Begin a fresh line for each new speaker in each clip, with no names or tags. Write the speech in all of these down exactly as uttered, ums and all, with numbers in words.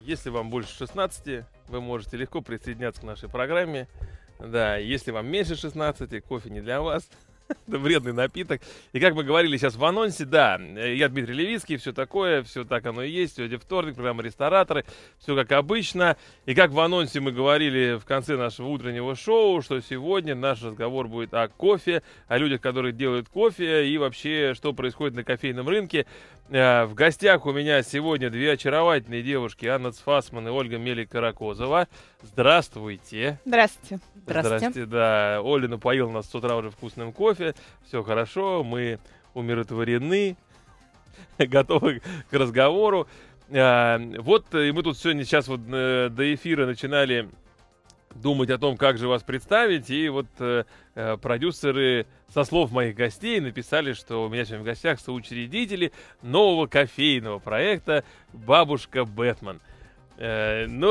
Если вам больше шестнадцати, вы можете легко присоединяться к нашей программе. Да, если вам меньше шестнадцати, кофе не для вас. Это вредный напиток. И как мы говорили сейчас в анонсе, да, я Дмитрий Левицкий, все такое, все так оно и есть. Сегодня вторник, программа «Рестораторы», все как обычно. И как в анонсе мы говорили в конце нашего утреннего шоу, что сегодня наш разговор будет о кофе, о людях, которые делают кофе и вообще, что происходит на кофейном рынке. В гостях у меня сегодня две очаровательные девушки, Анна Цфасман и Ольга Мелик-Каракозова. Здравствуйте.
Здравствуйте.
Здравствуйте.
Здравствуйте, да. Оля напоила нас с утра уже вкусным кофе. Все хорошо, мы умиротворены, готовы к разговору. Вот, и мы тут сегодня сейчас вот до эфира начинали думать о том, как же вас представить, и вот э, продюсеры со слов моих гостей написали, что у меня сегодня в гостях соучредители нового кофейного проекта «Бабушка Бэтмен». Э, ну,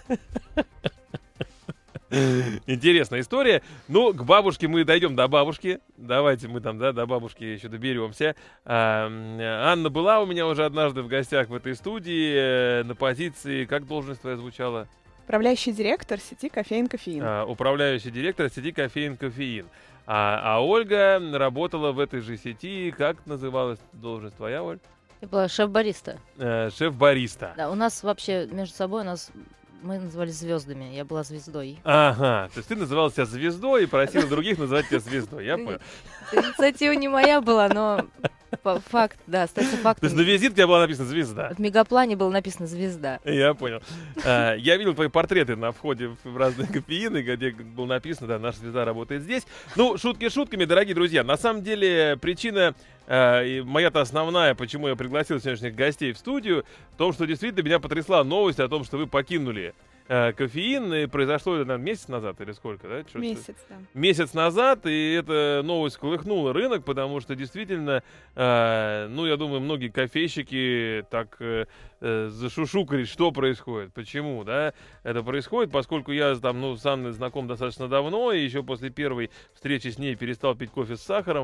интересная история. Ну, к бабушке мы дойдем до бабушки. Давайте мы там, да, до бабушки еще доберемся. А, Анна была у меня уже однажды в гостях в этой студии э, на позиции, как должность твоя звучала?
Управляющий директор сети «Кофеин Кофеин».
А, управляющий директор сети «Кофеин Кофеин». А, а Ольга работала в этой же сети. Как называлась должность твоя, Оль?
Я была шеф-бариста.
Э, шеф-бариста.
Да, у нас вообще между собой, у нас мы назывались звездами. Я была звездой.
Ага, то есть ты называла себя звездой и просила других называть тебя звездой, я понял.
Инициатива не моя была, но факт, да, остается
То
фактом.
есть на визитке у тебя была написана «звезда».
В мегаплане было написано «звезда».
Я понял. А, я видел твои портреты на входе в разные кофеины, где было написано, да, наша звезда работает здесь. Ну, шутки шутками, дорогие друзья. На самом деле, причина, а, и моя-то основная, почему я пригласил сегодняшних гостей в студию, в том, что действительно меня потрясла новость о том, что вы покинули а, кофеин. И произошло это, наверное, месяц назад или сколько, да? Что
Месяц, да.
Месяц назад, и эта новость колыхнула рынок, потому что действительно, э, ну, я думаю, многие кофейщики так э, э, зашушукались, что происходит, почему, да, это происходит, поскольку я там, ну, с Анной знаком достаточно давно, и еще после первой встречи с ней перестал пить кофе с сахаром,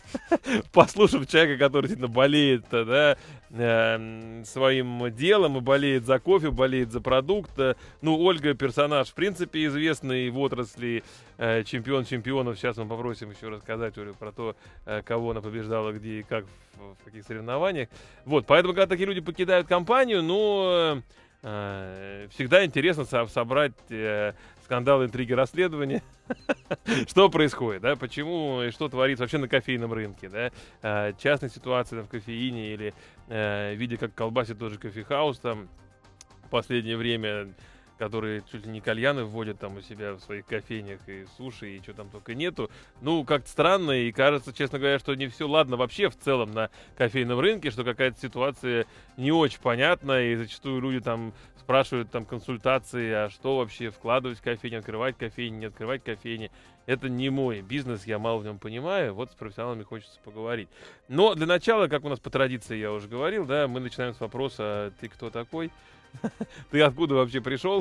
послушав человека, который действительно болеет, да, э, своим делом, и болеет за кофе, болеет за продукт. Ну, Ольга персонаж, в принципе, известный в отрасли, э, чемпион чемпионов. Сейчас мы попросим еще рассказать, Олю, про то, э, кого она побеждала, где и как, в, в каких соревнованиях. Вот, поэтому, когда такие люди покидают компанию, ну, э, всегда интересно со- собрать э, скандалы, интриги, расследования. Что происходит, да, почему и что творится вообще на кофейном рынке, да, э, частные ситуации там, в кофеине или э, видя, как колбасит тот же кофехаус там в последнее время, которые чуть ли не кальяны вводят там у себя в своих кофейнях, и суши, и что там только нету. Ну, как-то странно, и кажется, честно говоря, что не все ладно вообще в целом на кофейном рынке, что какая-то ситуация не очень понятна, и зачастую люди там спрашивают там консультации, а что вообще вкладывать в кофейню, открывать кофейни, не открывать кофейни. Это не мой бизнес, я мало в нем понимаю, вот с профессионалами хочется поговорить. Но для начала, как у нас по традиции я уже говорил, да, мы начинаем с вопроса: а ты кто такой? Ты откуда вообще пришел?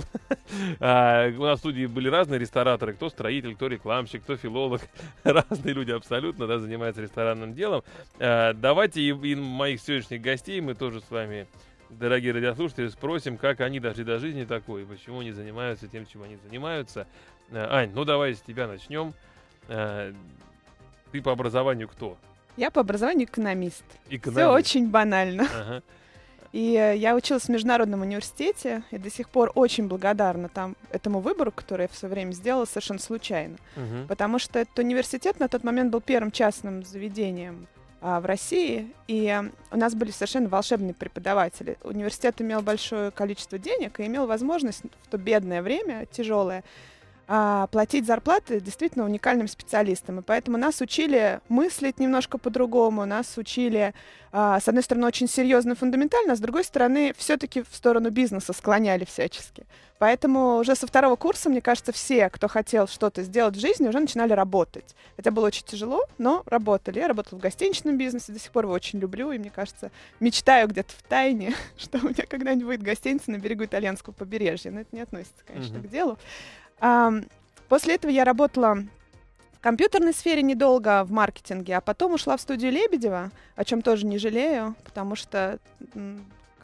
а, у нас в студии были разные рестораторы. Кто строитель, кто рекламщик, кто филолог. Разные люди абсолютно, да, занимаются ресторанным делом. А, давайте и, и моих сегодняшних гостей мы тоже с вами, дорогие радиослушатели, спросим, как они дошли до жизни такой, почему они занимаются тем, чем они занимаются. А, Ань, ну давай с тебя начнем. А, ты по образованию кто?
Я по образованию экономист.
Экономист.
Все очень банально.
Ага.
И э, я училась в Международном университете, и до сих пор очень благодарна там этому выбору, который я в свое время сделала совершенно случайно.
Угу.
Потому что этот университет на тот момент был первым частным заведением а, в России, и э, у нас были совершенно волшебные преподаватели. Университет имел большое количество денег и имел возможность в то бедное время, тяжелое, а, платить зарплаты действительно уникальным специалистам. И поэтому нас учили мыслить немножко по-другому, нас учили, а, с одной стороны, очень серьезно и фундаментально, а с другой стороны, все-таки в сторону бизнеса склоняли всячески. Поэтому уже со второго курса, мне кажется, все, кто хотел что-то сделать в жизни, уже начинали работать. Хотя было очень тяжело, но работали. Я работала в гостиничном бизнесе, до сих пор его очень люблю, и, мне кажется, мечтаю где-то в тайне, что у меня когда-нибудь будет гостиница на берегу итальянского побережья. Но это не относится, конечно,
Mm-hmm.
к делу. А, после этого я работала в компьютерной сфере недолго, в маркетинге, а потом ушла в студию Лебедева, о чем тоже не жалею, потому что м,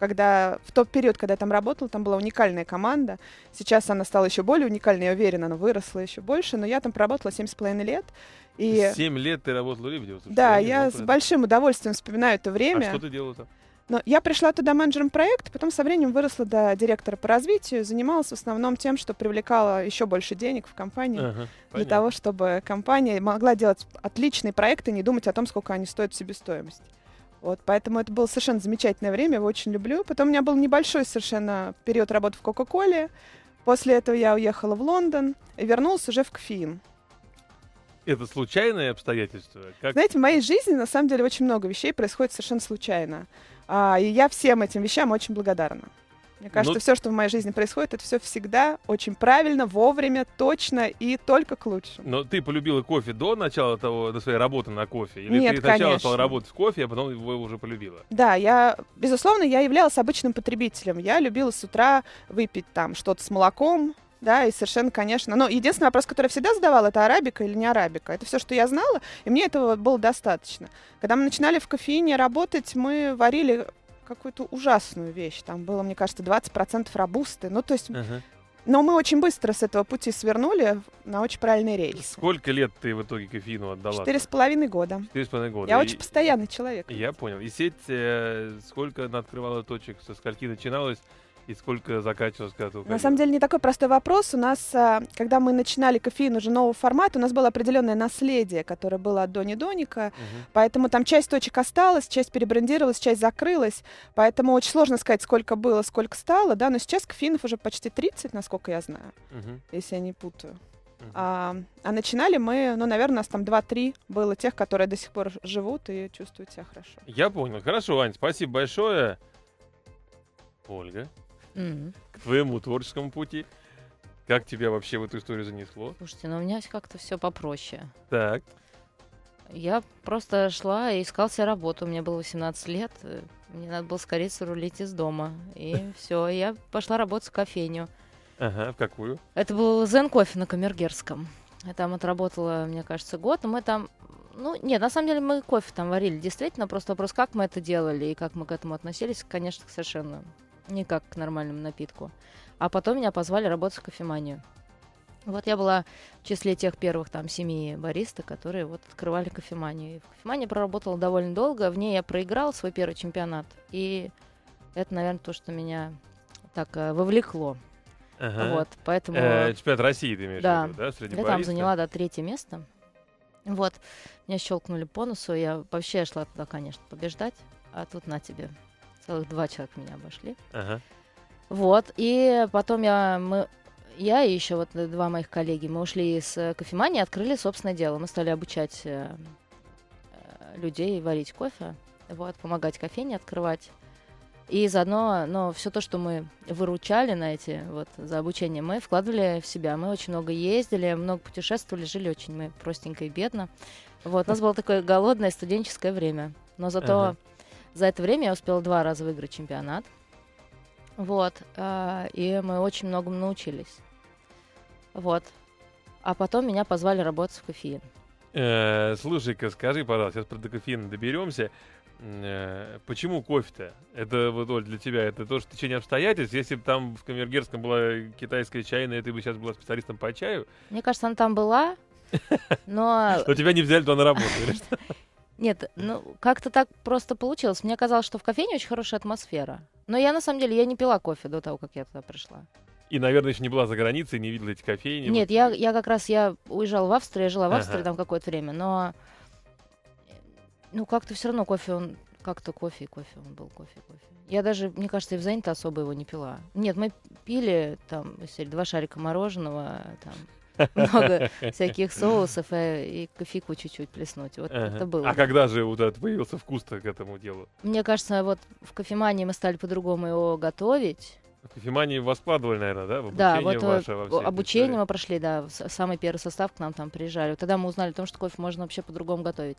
когда в тот период, когда я там работала, там была уникальная команда. Сейчас она стала еще более уникальной, я уверена, она выросла еще больше, но я там проработала семь с половиной лет. И...
Семь лет ты работала в Лебедево? Слушай,
Да,
я,
я с большим удовольствием вспоминаю это время.
А что ты делала там?
Но я пришла туда менеджером проекта, потом со временем выросла до директора по развитию, занималась в основном тем, что привлекала еще больше денег в компанию,
Ага,
для
понятно.
того, чтобы компания могла делать отличные проекты, не думать о том, сколько они стоят в себестоимости. Вот, поэтому это было совершенно замечательное время, его очень люблю. Потом у меня был небольшой совершенно период работы в Кока-Коле. После этого я уехала в Лондон и вернулась уже в кофеин.
Это случайное обстоятельство? Как...
Знаете, в моей жизни на самом деле очень много вещей происходит совершенно случайно. А, и я всем этим вещам очень благодарна. Мне кажется,
Ну-
все, что в моей жизни происходит, это все всегда очень правильно, вовремя, точно и только к лучшему.
Но ты полюбила кофе до начала того, до своей работы на кофе? Или
Нет,
ты сначала
конечно.
стала работать в кофе, а потом его уже полюбила?
Да, я, безусловно, я являлась обычным потребителем. Я любила с утра выпить там что-то с молоком, да, и совершенно, конечно. Но единственный вопрос, который я всегда задавала, это арабика или не арабика. Это все, что я знала, и мне этого было достаточно. Когда мы начинали в кофеине работать, мы варили какую-то ужасную вещь. Там было, мне кажется, двадцать процентов робусты. Ну, то есть...
Ага.
Но мы очень быстро с этого пути свернули на очень правильные рельсы.
Сколько лет ты в итоге кофеину отдала?
Четыре с половиной года.
Четыре с половиной года.
Я
И-
очень постоянный человек.
Я понял. И сеть, э, сколько она открывала точек, со скольки начиналась и сколько заканчивалась, когда ты уходила?
На самом деле не такой простой вопрос. У нас, а, когда мы начинали кофеин уже нового формата, у нас было определенное наследие, которое было от Дони Доника.
Мгм.
Поэтому там часть точек осталась, часть перебрендировалась, часть закрылась. Поэтому очень сложно сказать, сколько было, сколько стало. Да? Но сейчас кофеинов уже почти тридцать, насколько я знаю,
Мгм.
если я не путаю.
Мгм.
А, а начинали мы, ну, наверное, у нас там два-три было тех, которые до сих пор живут и чувствуют себя хорошо.
Я понял. Хорошо, Ань, спасибо большое. Ольга,
Мгм.
к твоему творческому пути. Как тебя вообще в эту историю занесло?
Слушайте, ну у меня как-то все попроще.
Так.
Я просто шла и искала себе работу. Мне было восемнадцать лет. э, Мне надо было скорее рулить из дома. И все, я пошла работать в кофейню.
Ага, в какую?
Это был Зен Кофе на Камергерском. Я там отработала, мне кажется, год. Но мы там... Ну, нет, на самом деле мы кофе там варили. Действительно, просто вопрос, как мы это делали и как мы к этому относились, конечно, совершенно не как к нормальному напитку. А потом меня позвали работать в кофеманию. Вот я была в числе тех первых там семи бариста, которые вот открывали кофеманию. И в кофемании проработала довольно долго. В ней я проиграла свой первый чемпионат. И это, наверное, то, что меня так э, вовлекло.
Ага.
Вот, поэтому...
Э, чемпионат России ты имеешь
Да.
в виду, да? Среди
Я там
бариста?
заняла, да, третье место. Вот. Меня щелкнули по носу. Я вообще я шла туда, конечно, побеждать. А тут на тебе. Целых два человека меня обошли.
Ага.
Вот. И потом я, мы, я и еще вот два моих коллеги, мы ушли из э, кофемании и открыли собственное дело. Мы стали обучать э, э, людей варить кофе. Вот, помогать кофейне открывать. И заодно, но все то, что мы выручали на эти, вот, за обучение, мы вкладывали в себя. Мы очень много ездили, много путешествовали, жили очень мы простенько и бедно. Вот, у нас было такое голодное студенческое время. Но зато
Ага.
за это время я успела два раза выиграть чемпионат. Вот, а, и мы очень многому научились. Вот. А потом меня позвали работать в кофеин.
Э, слушай-ка, скажи, пожалуйста, сейчас про до кофеина доберемся. Э, почему кофе-то? Это вот, Оль, для тебя это тоже течение обстоятельств? Если бы там в Камергерском была китайская чайная, ты бы сейчас была специалистом по чаю,
Мне кажется, она там была, но...
то тебя не взяли туда на работу, или что?
Нет, ну, как-то так просто получилось. Мне казалось, что в кофейне очень хорошая атмосфера. Но я, на самом деле, я не пила кофе до того, как я туда пришла.
И, наверное, еще не была за границей, не видела эти кофейни.
Нет,
вот.
я, я как раз, я уезжала в Австрию, я жила в Австрии
Ага.
там какое-то время, но... Ну, как-то все равно кофе, он... Как-то кофе и кофе, он был кофе и кофе. Я даже, мне кажется, и в Зене-то особо его не пила. Нет, мы пили там, если два шарика мороженого, там, много всяких соусов э, и кофейку чуть-чуть плеснуть. Вот
Ага.
это было.
А когда же вот этот появился вкус-то к этому делу?
Мне кажется, вот в кофемании мы стали по-другому его готовить.
В кофемании вас вкладывали, наверное, да? В
Да,
обучение
вот
ваше
э,
во всей этой
обучение
истории?
мы прошли, да, в с- самый первый состав к нам там приезжали. Вот тогда мы узнали о том, что кофе можно вообще по-другому готовить.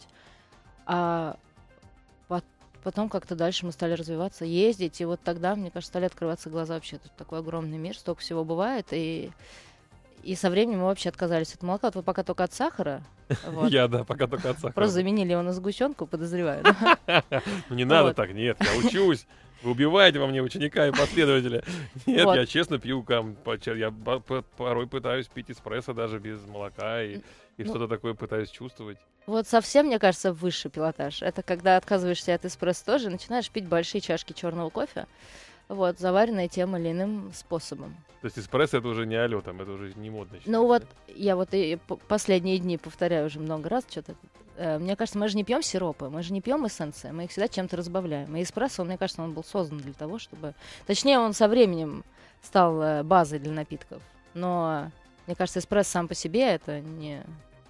А пот- потом как-то дальше мы стали развиваться, ездить, и вот тогда, мне кажется, стали открываться глаза вообще. Тут такой огромный мир, столько всего бывает, и, и со временем мы вообще отказались от молока. Вот вы пока только от сахара, Вот.
Я, да, пока только от сахара.
Просто заменили его на сгущенку, подозреваю.
Ну не надо
Вот.
так, нет, я учусь. Вы убиваете во мне ученика и последователя. Нет,
Вот.
я честно пью, кам- по- ча- я по- по- порой пытаюсь пить эспрессо даже без молока и, и
Ну.
что-то такое пытаюсь чувствовать.
Вот совсем, мне кажется, высший пилотаж. Это когда отказываешься от эспрессо тоже, начинаешь пить большие чашки черного кофе, вот, заваренные тем или иным способом.
То есть эспрессо это уже не алё, там, это уже не модно.
Ну
считается,
вот,
да?
я вот и п- последние дни повторяю уже много раз что-то. Э, Мне кажется, мы же не пьем сиропы, мы же не пьем эссенции, мы их всегда чем-то разбавляем. И эспрессо, мне кажется, он был создан для того, чтобы... Точнее, он со временем стал э, базой для напитков. Но, мне кажется, эспрессо сам по себе это не,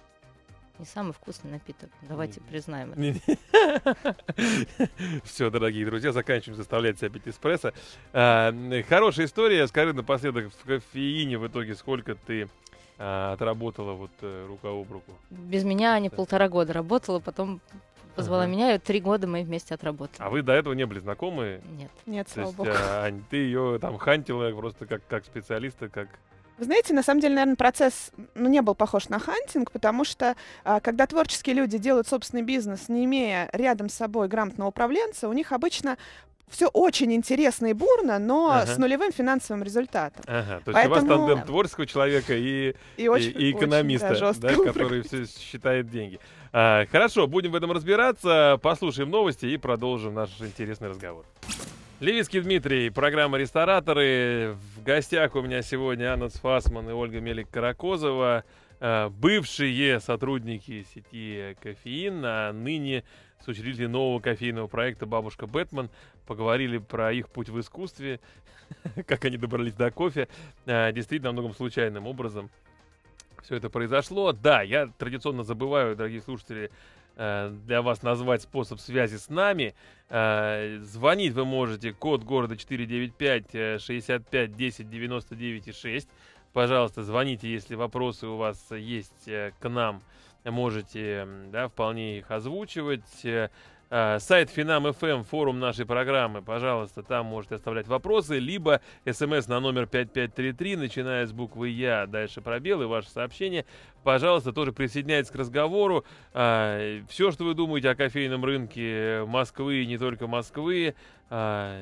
не самый вкусный напиток. Давайте
Не-
признаем это.
Все, дорогие друзья, заканчиваем заставлять себя пить эспрессо. А, Хорошая история. Скажи напоследок, в кофеине в итоге сколько ты а, отработала вот э, рука об руку?
Без меня они
Да.
полтора года работала, потом позвала
Ага.
меня, и три года мы вместе отработали.
А вы до этого не были знакомы?
Нет.
Нет,
То
слава
есть,
богу.
а, Ань, ты ее там хантила просто как, как специалиста, как...
Вы знаете, на самом деле, наверное, процесс ну, не был похож на хантинг, потому что а, когда творческие люди делают собственный бизнес, не имея рядом с собой грамотного управленца, у них обычно все очень интересно и бурно, но
Ага.
с нулевым финансовым результатом.
Ага, то есть у
Поэтому-
вас тандем творческого человека и,
И
и,
очень,
и
очень,
экономиста,
да, жестко
да,
был
который все считает деньги. А, хорошо, будем в этом разбираться, послушаем новости и продолжим наш интересный разговор. Левицкий Дмитрий, программа «Рестораторы». В гостях у меня сегодня Анна Цфасман и Ольга Мелик-Каракозова, а, бывшие сотрудники сети «Кофеин», а ныне соучредители нового кофейного проекта «Бабушка Бэтмен». Поговорили про их путь в искусстве, как они добрались до кофе. А, Действительно, многом случайным образом все это произошло. Да, я традиционно забываю, дорогие слушатели, э, для вас назвать способ связи с нами. Э, Звонить вы можете, код города четыре девять пять шестьдесят пять десять девяносто девять шесть. Пожалуйста, звоните, если вопросы у вас есть э, к нам. Можете, м, да, вполне их озвучивать. Э, э, Сайт Финам эф эм, форум нашей программы, пожалуйста, там можете оставлять вопросы, либо смс на номер пять пять три три, начиная с буквы Я, дальше пробел и ваше сообщение. Пожалуйста, тоже присоединяйтесь к разговору. Все, что вы думаете о кофейном рынке Москвы и не только Москвы, а,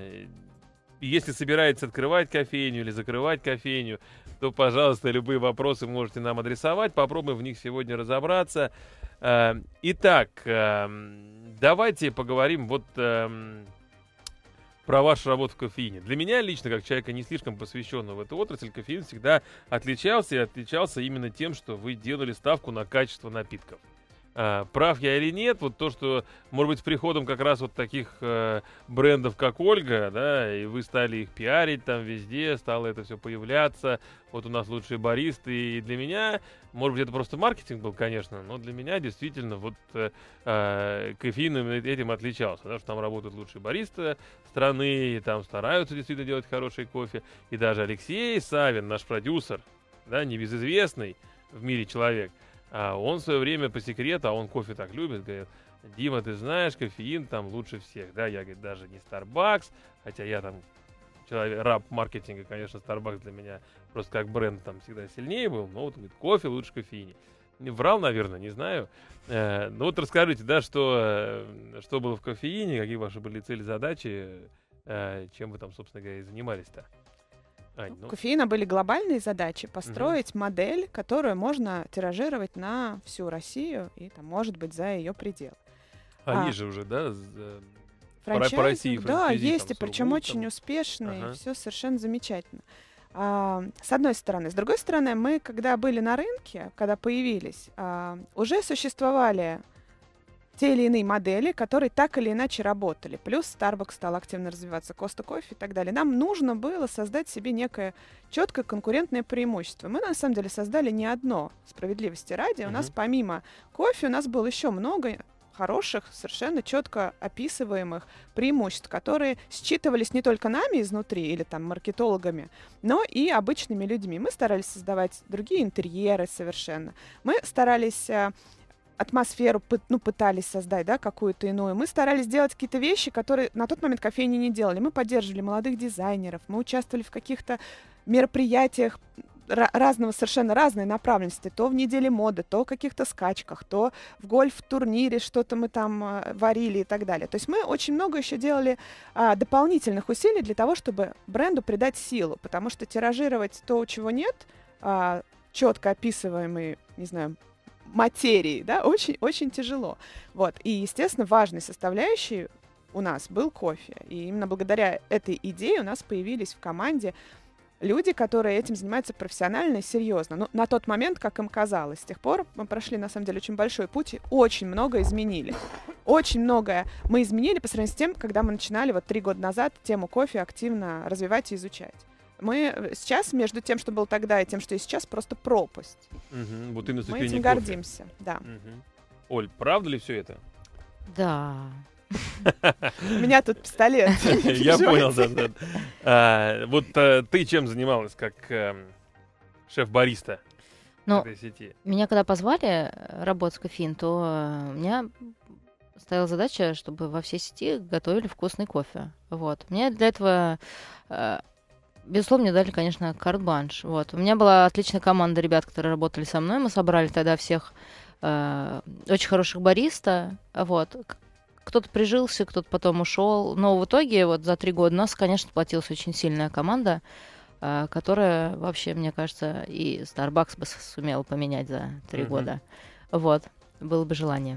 если собираетесь открывать кофейню или закрывать кофейню, то, пожалуйста, любые вопросы можете нам адресовать. Попробуем в них сегодня разобраться. Э, Итак, эм, давайте поговорим вот эм, про вашу работу в кофеине. Для меня лично, как человека не слишком посвященного в эту отрасль, кофеин всегда отличался и отличался именно тем, что вы делали ставку на качество напитков. А, прав я или нет, вот то, что, может быть, с приходом как раз вот таких э, брендов, как Ольга, да, и вы стали их пиарить там везде, стало это все появляться, вот у нас лучшие баристы, и для меня, может быть, это просто маркетинг был, конечно, но для меня действительно вот э, э, кофеин именно этим отличался, потому что там работают лучшие баристы страны, и там стараются действительно делать хороший кофе, и даже Алексей Савин, наш продюсер, да, небезызвестный в мире человек, а он в свое время по секрету, а он кофе так любит, говорит: Дима, ты знаешь, кофеин там лучше всех. Да, я, говорит, даже не Starbucks, хотя я там человек, раб маркетинга, конечно, Starbucks для меня просто как бренд там всегда сильнее был, но вот, говорит, кофе лучше в кофеине. Не врал, наверное, не знаю. Э, ну вот расскажите, да, что, э, что было в кофеине, какие ваши были цели, задачи, э, чем вы там, собственно говоря, и занимались-то? Ань,
У
ну,
кофеина были глобальные задачи построить модель, которую можно тиражировать на всю Россию и, там, может быть, за ее пределы.
они
а,
же уже, да, з- э, По
Франчайзинг,
России
да,
франчайзи,
есть,
там,
и причем
Сургут,
очень
там.
успешный,
Ага.
все совершенно замечательно. А, с одной стороны. С другой стороны, мы, когда были на рынке, когда появились, а, уже существовали те или иные модели, которые так или иначе работали. Плюс Starbucks стал активно развиваться, Costa Coffee и так далее. Нам нужно было создать себе некое четкое конкурентное преимущество. Мы, на самом деле, создали не одно, справедливости ради. У нас
Мгм.
помимо кофе у нас было еще много хороших, совершенно четко описываемых преимуществ, которые считывались не только нами изнутри или там маркетологами, но и обычными людьми. Мы старались создавать другие интерьеры совершенно. Мы старались а, атмосферу, пы- ну, пытались создать, да, какую-то иную. Мы старались делать какие-то вещи, которые на тот момент кофейни не делали. Мы поддерживали молодых дизайнеров, мы участвовали в каких-то мероприятиях ра- разного, совершенно разной направленности. То в неделе моды, то в каких-то скачках, то в гольф-турнире что-то мы там а, варили и так далее. То есть мы очень много еще делали а, дополнительных усилий для того, чтобы бренду придать силу, потому что тиражировать то, чего нет, а, четко описываемой, не знаю, материи, да, очень-очень тяжело. Вот. И, естественно, важной составляющей у нас был кофе. И именно благодаря этой идее у нас появились в команде люди, которые этим занимаются профессионально и серьезно. Ну, на тот момент, как им казалось. С тех пор мы прошли, на самом деле, очень большой путь и очень много изменили. Очень многое мы изменили по сравнению с тем, когда мы начинали вот три года назад тему кофе активно развивать и изучать. Мы сейчас между тем, что было тогда, и тем, что и сейчас, просто пропасть.
Угу. Вот именно
мы этим гордимся, да.
Угу. Оль, правда ли все это?
Да.
У меня тут пистолет.
Я понял, да, да. Вот ты чем занималась, как шеф-бариста этой сети?
Меня когда позвали работать в кофеин, то у меня стояла задача, чтобы во всей сети готовили вкусный кофе. Вот. Мне для этого, безусловно, мне дали, конечно, карт-бланш. Вот. У меня была отличная команда ребят, которые работали со мной. Мы собрали тогда всех очень хороших бариста. Вот. Кто-то прижился, кто-то потом ушел. Но в итоге вот за три года у нас, конечно, сплотилась очень сильная команда, которая вообще, мне кажется, и Starbucks бы сумела поменять за три mm-hmm. года. Вот. Было бы желание.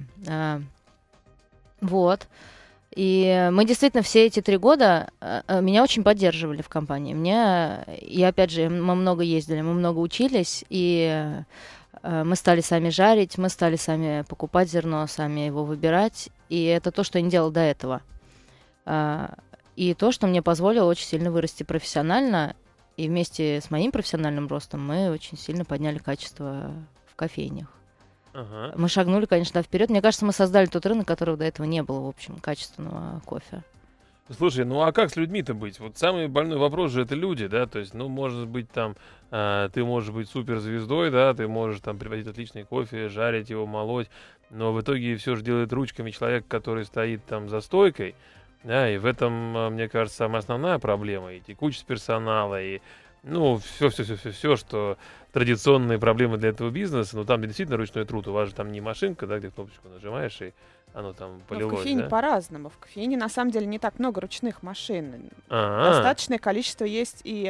Вот. И мы действительно все эти три года меня очень поддерживали в компании. Мне, и опять же, мы много ездили, мы много учились, и мы стали сами жарить, мы стали сами покупать зерно, сами его выбирать. И это то, что я не делала до этого. И то, что мне позволило очень сильно вырасти профессионально. И вместе с моим профессиональным ростом мы очень сильно подняли качество в кофейнях. Ага. Мы шагнули, конечно, вперед. Мне кажется, мы создали тот рынок, которого до этого не было, в общем, качественного кофе.
Слушай, ну а как с людьми-то быть? Вот самый больной вопрос же это люди, да, то есть, ну, может быть, там, э, ты можешь быть суперзвездой, да, ты можешь там приводить отличный кофе, жарить его, молоть, но в итоге все же делает ручками человек, который стоит там за стойкой, да, и в этом, мне кажется, самая основная проблема, и текучесть персонала, и, ну, все-все-все-все, что традиционные проблемы для этого бизнеса, но там действительно ручной труд, у вас же там не машинка, да, где кнопочку нажимаешь, и оно там полилось,
но в кофейне
да?
по-разному. В кофейне, на самом деле, не так много ручных машин.
А-а-а.
Достаточное количество есть и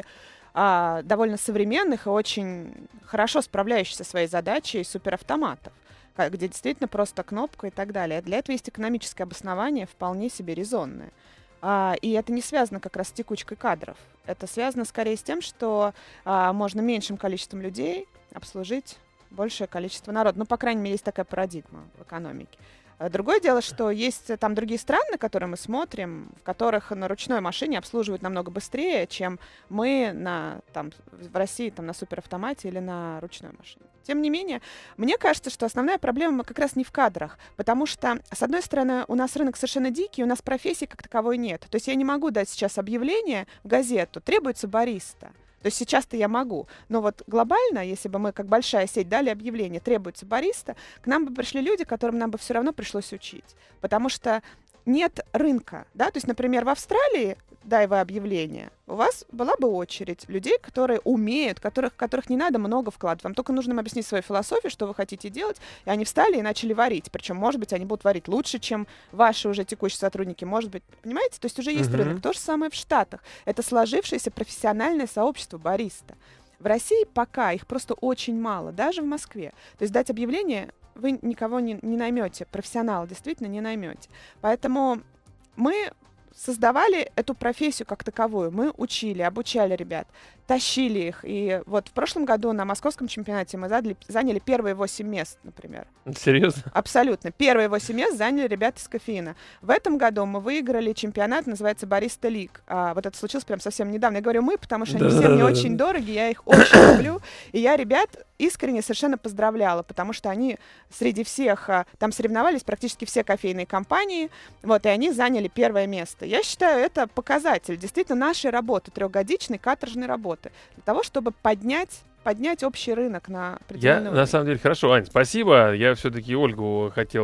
а, довольно современных и очень хорошо справляющихся со своей задачей суперавтоматов, где действительно просто кнопка и так далее. Для этого есть экономическое обоснование, вполне себе резонное. А, и это не связано как раз с текучкой кадров. Это связано скорее с тем, что а, можно меньшим количеством людей обслужить большее количество народа. Ну, по крайней мере, есть такая парадигма в экономике. Другое дело, что есть там другие страны, на которые мы смотрим, в которых на ручной машине обслуживают намного быстрее, чем мы на, там, в России там, на суперавтомате или на ручной машине. Тем не менее, мне кажется, что основная проблема как раз не в кадрах, потому что, с одной стороны, у нас рынок совершенно дикий, у нас профессии как таковой нет. То есть я не могу дать сейчас объявление в газету «Требуется бариста». То есть сейчас-то я могу. Но вот глобально, если бы мы, как большая сеть, дали объявление «требуется бариста», к нам бы пришли люди, которым нам бы все равно пришлось учить. Потому что нет рынка. Да? То есть, например, в Австралии, дай вы объявление, у вас была бы очередь людей, которые умеют, которых, которых не надо много вкладывать. Вам только нужно им объяснить свою философию, что вы хотите делать, и они встали и начали варить. Причем, может быть, они будут варить лучше, чем ваши уже текущие сотрудники. Может быть, понимаете? То есть уже есть uh-huh. рынок. То же самое в Штатах. Это сложившееся профессиональное сообщество бариста. В России пока их просто очень мало, даже в Москве. То есть дать объявление вы никого не, не наймете, профессионала действительно не наймете. Поэтому мы создавали эту профессию как таковую. Мы учили, обучали ребят, тащили их. И вот в прошлом году на московском чемпионате мы задали, заняли первые восемь мест, например.
Серьезно?
Абсолютно. Первые восемь мест заняли ребята из кофеина. В этом году мы выиграли чемпионат, называется Бариста Лиг. А, вот это случилось прям совсем недавно. Я говорю мы, потому что они все мне очень дороги, я их очень люблю. И я ребят искренне совершенно поздравляла, потому что они среди всех, там соревновались практически все кофейные компании, вот, и они заняли первое место. Я считаю, это показатель действительно нашей работы, трехгодичной каторжной работы, для того, чтобы поднять поднять общий рынок на определенный
Я,
уровень.
на самом деле, хорошо, Ань, спасибо. Я все-таки Ольгу хотел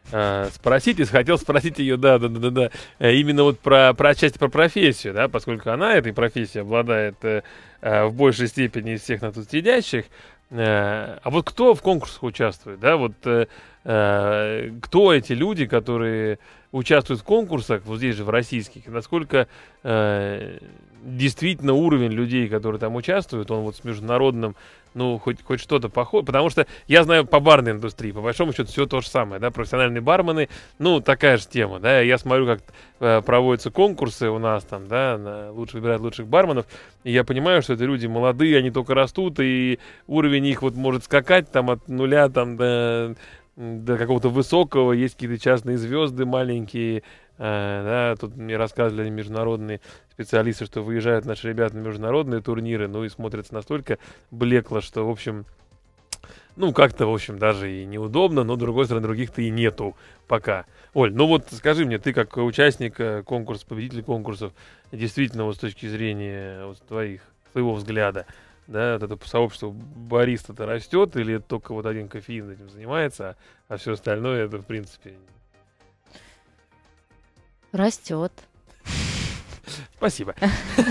э, спросить, и хотел спросить ее, да, да, да, да, да, э, именно вот про, про отчасти про профессию, да, поскольку она этой профессией обладает э, э, в большей степени из всех на тут сидящих. Э, а вот кто в конкурсах участвует, да, вот э, э, кто эти люди, которые участвуют в конкурсах, вот здесь же в российских, и насколько э, действительно уровень людей, которые там участвуют, он вот с международным, ну, хоть, хоть что-то похоже, потому что я знаю по барной индустрии, по большому счету, все то же самое, да, профессиональные бармены, ну, такая же тема, да, я смотрю, как э, проводятся конкурсы у нас там, да, на лучше выбирают лучших барменов, и я понимаю, что это люди молодые, они только растут, и уровень их вот может скакать там от нуля там до, до какого-то высокого, есть какие-то частные звезды маленькие, э, да, тут мне рассказывали международные специалисты, что выезжают наши ребята на международные турниры, ну и смотрятся настолько блекло, что, в общем, ну, как-то, в общем, даже и неудобно, но, с другой стороны, других-то и нету пока. Оль, ну вот скажи мне, ты как участник э, конкурса, победитель конкурсов, действительно, вот с точки зрения вот, твоих, твоего взгляда, да, вот это сообщество бариста-то растет, или это только вот один кофеин этим занимается, а, а все остальное, это, в принципе...
Растет.
Спасибо.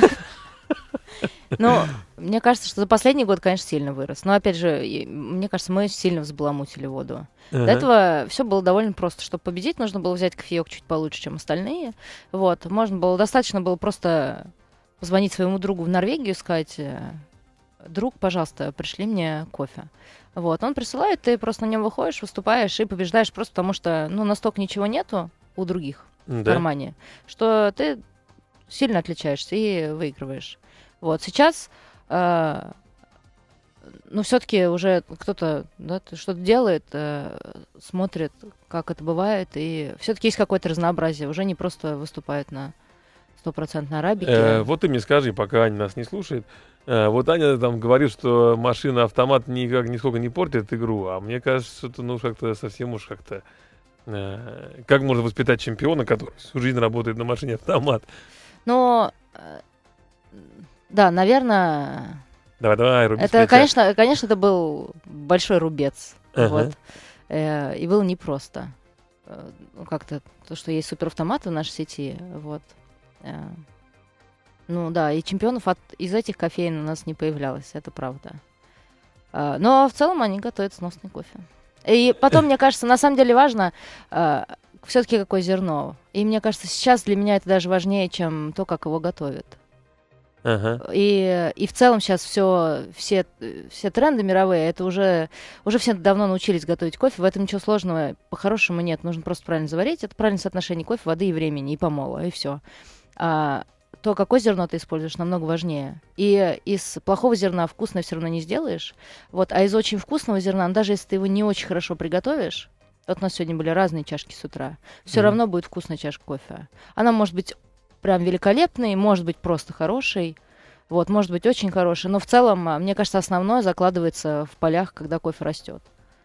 Ну, мне кажется, что за последний год, конечно, сильно вырос. Но, опять же, и- мне кажется, мы сильно взбаламутили воду. До
Ага.
этого все было довольно просто. Чтобы победить, нужно было взять кофеек чуть получше, чем остальные. Вот. Можно было, достаточно было просто позвонить своему другу в Норвегию и сказать: э, друг, пожалуйста, пришли мне кофе. Вот. Он присылает, ты просто на нем выходишь, выступаешь и побеждаешь просто потому, что, ну, настолько ничего нету у других в
Да.
кармане, что ты сильно отличаешься и выигрываешь. Вот сейчас, э, ну, все-таки уже кто-то, да, т- что-то делает, э, смотрит, как это бывает, и все-таки есть какое-то разнообразие. Уже не просто выступают на стопроцентной арабике.
Э, вот ты мне скажи, пока Аня нас не слушает. Э, вот Аня там говорит, что машина-автомат никак нисколько не портит игру, а мне кажется, что это ну как-то совсем уж как-то... э, как можно воспитать чемпиона, который всю жизнь работает на машине-автомат?
Но, э, да, наверное,
Давай, давай, руби с
это,
плеча.
конечно, конечно, это был большой рубец.
Ага.
Вот. Э, и было непросто. Э, ну, как-то то, что есть суперавтоматы в нашей сети, вот. Э, ну да, и чемпионов от, из этих кофеин у нас не появлялось, это правда. Э, но в целом они готовят сносный кофе. И потом, мне кажется, на самом деле важно все-таки какое зерно. И мне кажется, сейчас для меня это даже важнее, чем то, как его готовят.
Ага.
И, и в целом сейчас все, все, все тренды мировые, это уже, уже все давно научились готовить кофе, в этом ничего сложного по-хорошему нет, нужно просто правильно заварить, это правильное соотношение кофе, воды и времени, и помола, и все. А то, какое зерно ты используешь, намного важнее. И из плохого зерна вкусное все равно не сделаешь, вот, а из очень вкусного зерна, даже если ты его не очень хорошо приготовишь, вот у нас сегодня были разные чашки с утра, все
Мгм.
равно будет вкусная чашка кофе. Она может быть прям великолепный, может быть просто хороший, вот, может быть очень хороший, но в целом, а, мне кажется, основное закладывается в полях, когда кофе растет.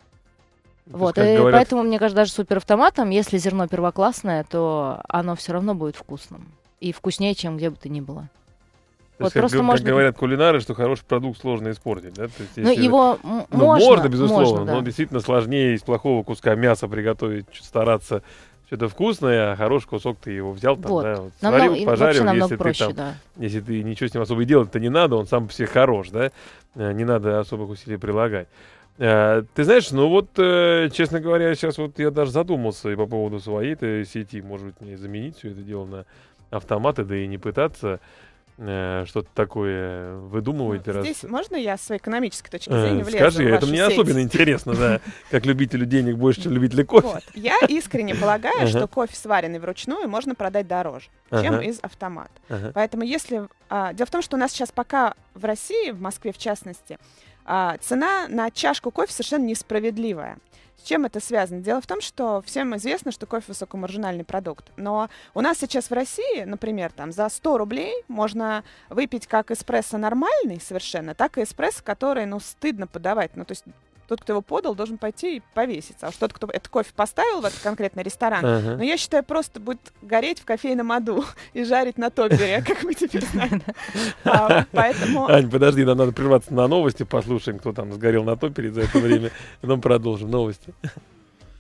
То есть,
Вот,
как
и
говорят,
поэтому, мне кажется, даже суперавтоматом, если зерно первоклассное, то оно все равно будет вкусным. И вкуснее, чем где бы то ни было.
то
вот
есть, как,
просто
г-
может
как
быть-
говорят кулинары, что хороший продукт сложно испортить, да? То есть,
Ну,
если-
его м-
ну,
можно,
безусловно,
можно, да.
но действительно сложнее из плохого куска мяса приготовить, чуть стараться что-то вкусное, а хороший кусок ты его взял, там,
Вот.
да, вот,
Намного-
сварил,
и
пожарил,
вообще намного
если ты
проще,
там
да.
если ты ничего с ним особо и делать-то не надо, он сам по себе хорош, да, Э, не надо особых усилий прилагать. Э, Ты знаешь, ну вот, э, честно говоря, сейчас вот я даже задумался и по поводу своей-то сети, может быть, мне заменить все это дело на автоматы, да и не пытаться э, что-то такое выдумывать.
Ну,
раз-
Здесь можно я с своей экономической точки
Э,
зрения влезу
Скажи,
в
это
вашу
мне
сеть?
особенно интересно, да, как любителю денег больше, чем любителю кофе.
Вот. Я искренне полагаю,
Ага.
что кофе, сваренный вручную, можно продать дороже, чем
Ага.
из автомата.
Ага.
Поэтому если... а, дело в том, что у нас сейчас пока в России, в Москве в частности, а, цена на чашку кофе совершенно несправедливая. С чем это связано? Дело в том, что всем известно, что кофе высокомаржинальный продукт. Но у нас сейчас в России, например, там за сто рублей можно выпить как эспрессо нормальный совершенно, так и эспрессо, который, ну, стыдно подавать. Ну, то есть тот, кто его подал, должен пойти и повеситься. А уж тот, кто этот кофе поставил в этот конкретный ресторан,
Ага.
ну, я считаю, просто будет гореть в кофейном аду и жарить на топпере, как мы теперь знаем. А, Поэтому...
Ань, подожди, нам надо прерваться на новости, послушаем, кто там сгорел на топпере за это время, потом продолжим новости.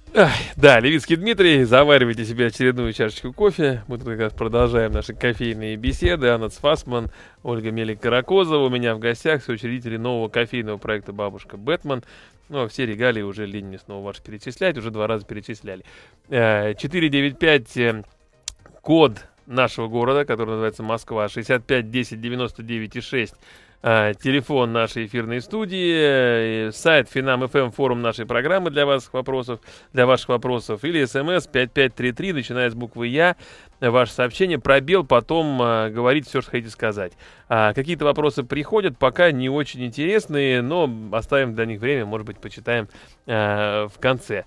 Ах, да, Левицкий Дмитрий, заваривайте себе очередную чашечку кофе. Мы тут как раз продолжаем наши кофейные беседы. Анна Цфасман, Ольга Мелик-Каракозова у меня в гостях, соучредители нового кофейного проекта «Бабушка Бэтмен». Ну, а все регалии уже лень мне снова ваши перечислять, уже два раза перечисляли. четыре девять пять код нашего города, который называется Москва, шестьдесят пять десять девяносто девять и шесть. А, телефон нашей эфирной студии, сайт Финам эф эм, форум нашей программы для ваших вопросов, для ваших вопросов, или смс пять пять три три, начиная с буквы Я, ваше сообщение, пробел, потом а, говорите все, что хотите сказать. А, какие-то вопросы приходят, пока не очень интересные, но оставим для них время, может быть, почитаем а, в конце.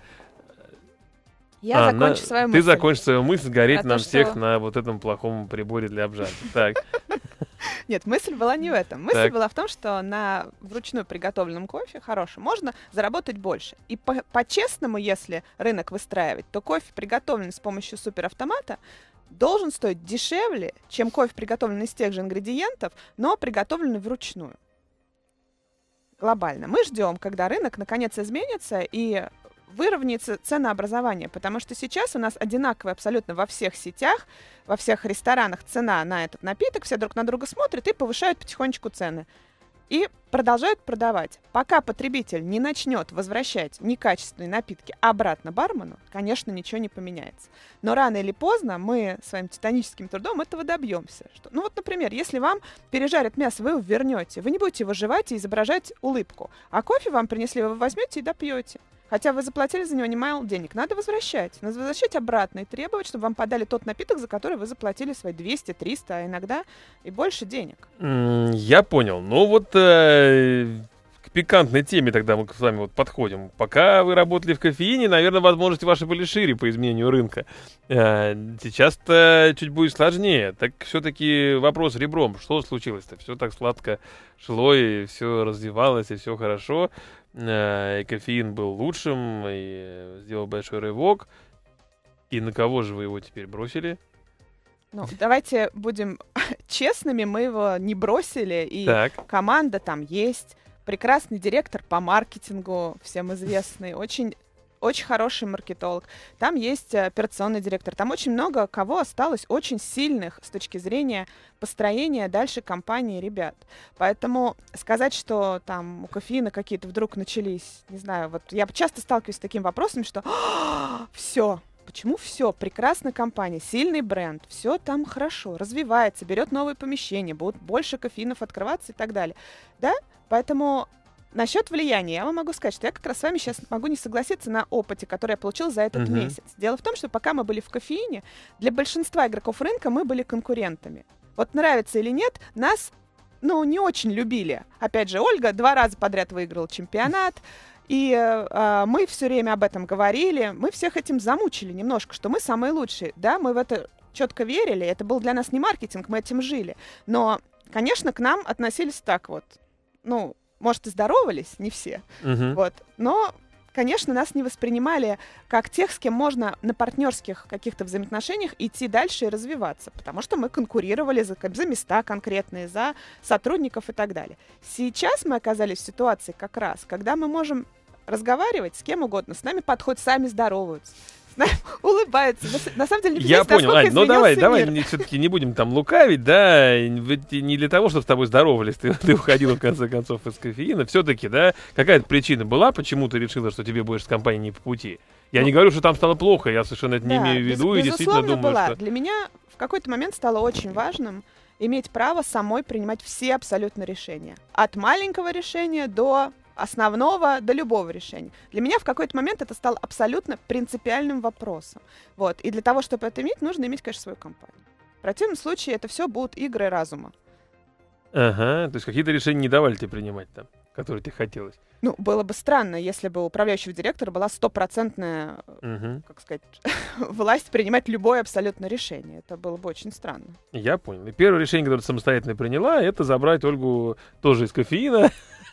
Я
а,
закончу
на...
свою мысль.
Ты закончишь свою мысль, гореть
А
нам
то,
всех
что...
на вот этом плохом приборе для обжарки. Так.
Нет, мысль была не в этом. Мысль
Так.
была в том, что на вручную приготовленном кофе, хорошем, можно заработать больше. И по- по-честному, если рынок выстраивать, то кофе, приготовленный с помощью суперавтомата, должен стоить дешевле, чем кофе, приготовленный из тех же ингредиентов, но приготовленный вручную. Глобально. Мы ждем, когда рынок наконец изменится и выровняется ценообразование, потому что сейчас у нас одинаковая абсолютно во всех сетях, во всех ресторанах цена на этот напиток, все друг на друга смотрят и повышают потихонечку цены. И продолжают продавать. Пока потребитель не начнет возвращать некачественные напитки обратно бармену, конечно, ничего не поменяется. Но рано или поздно мы своим титаническим трудом этого добьемся. Что, ну вот, например, если вам пережарят мясо, вы его вернете, вы не будете его жевать и изображать улыбку, а кофе вам принесли, вы его возьмете и допьете. Хотя вы заплатили за него немало денег. Надо возвращать. Надо возвращать обратно и требовать, чтобы вам подали тот напиток, за который вы заплатили свои двести, триста, а иногда и больше денег.
М, Я понял. Ну вот э, к пикантной теме тогда мы с вами вот подходим. Пока вы работали в кофеине, наверное, возможности ваши были шире по изменению рынка. Э, Сейчас-то чуть будет сложнее. Так все-таки вопрос ребром. Что случилось-то? Все так сладко шло, и все развивалось, и все хорошо. Э, И кофеин был лучшим, и сделал большой рывок. И на кого же вы его теперь бросили?
Ну, давайте будем честными, мы его не бросили, и
Так.
команда там есть. Прекрасный директор по маркетингу, всем известный, очень, очень хороший маркетолог. Там есть операционный директор. Там очень много кого осталось очень сильных с точки зрения построения дальше компании ребят. Поэтому сказать, что там у кофеина какие-то вдруг начались, не знаю, вот я часто сталкиваюсь с таким вопросом, что все. Почему все? Прекрасная компания, сильный бренд, все там хорошо, развивается, берет новые помещения, будут больше кофеинов открываться и так далее. Да? Поэтому насчет влияния я вам могу сказать, что я как раз с вами сейчас могу не согласиться на опыте, который я получила за этот
Мгм.
месяц. Дело в том, что пока мы были в кофеине, для большинства игроков рынка мы были конкурентами. Вот нравится или нет, нас, ну, не очень любили. Опять же, Ольга два раза подряд выиграла чемпионат. И э, мы все время об этом говорили, мы всех этим замучили немножко, что мы самые лучшие. Да, мы в это четко верили, это был для нас не маркетинг, мы этим жили. Но, конечно, к нам относились так вот. Ну, может, и здоровались, не все,
Мгм.
вот. Но, конечно, нас не воспринимали как тех, с кем можно на партнерских каких-то взаимоотношениях идти дальше и развиваться, потому что мы конкурировали за, за места конкретные, за сотрудников и так далее. Сейчас мы оказались в ситуации как раз, когда мы можем разговаривать с кем угодно, с нами подходят, сами здороваются, с нами улыбаются. На, на самом деле, не
Я
представляете,
понял, Ань,
насколько
ну давай,
изменился
давай,
мир.
не- все-таки не будем там лукавить, да, и ведь не для того, чтобы с тобой здоровались, ты, ты уходила в конце концов из кофеина, все-таки, да, какая-то причина была, почему ты решила, что тебе будешь с компанией не по пути? Я
Ну,
не говорю, что там стало плохо, я совершенно это не
Да,
имею в
без-
виду, и действительно
безусловно,
думаю,
была.
что...
Для меня в какой-то момент стало очень важным иметь право самой принимать все абсолютно решения. От маленького решения до основного, до любого решения. Для меня в какой-то момент это стало абсолютно принципиальным вопросом. Вот. И для того, чтобы это иметь, нужно иметь, конечно, свою компанию. В противном случае это все будут игры разума.
Ага, то есть какие-то решения не давали тебе принимать там, которые тебе хотелось.
Ну, было бы странно, если бы у управляющего директора была стопроцентная,
Мгм.
как сказать, власть принимать любое абсолютно решение. Это было бы очень странно.
Я понял. И первое решение, которое ты самостоятельно приняла, это забрать Ольгу тоже из кофеина.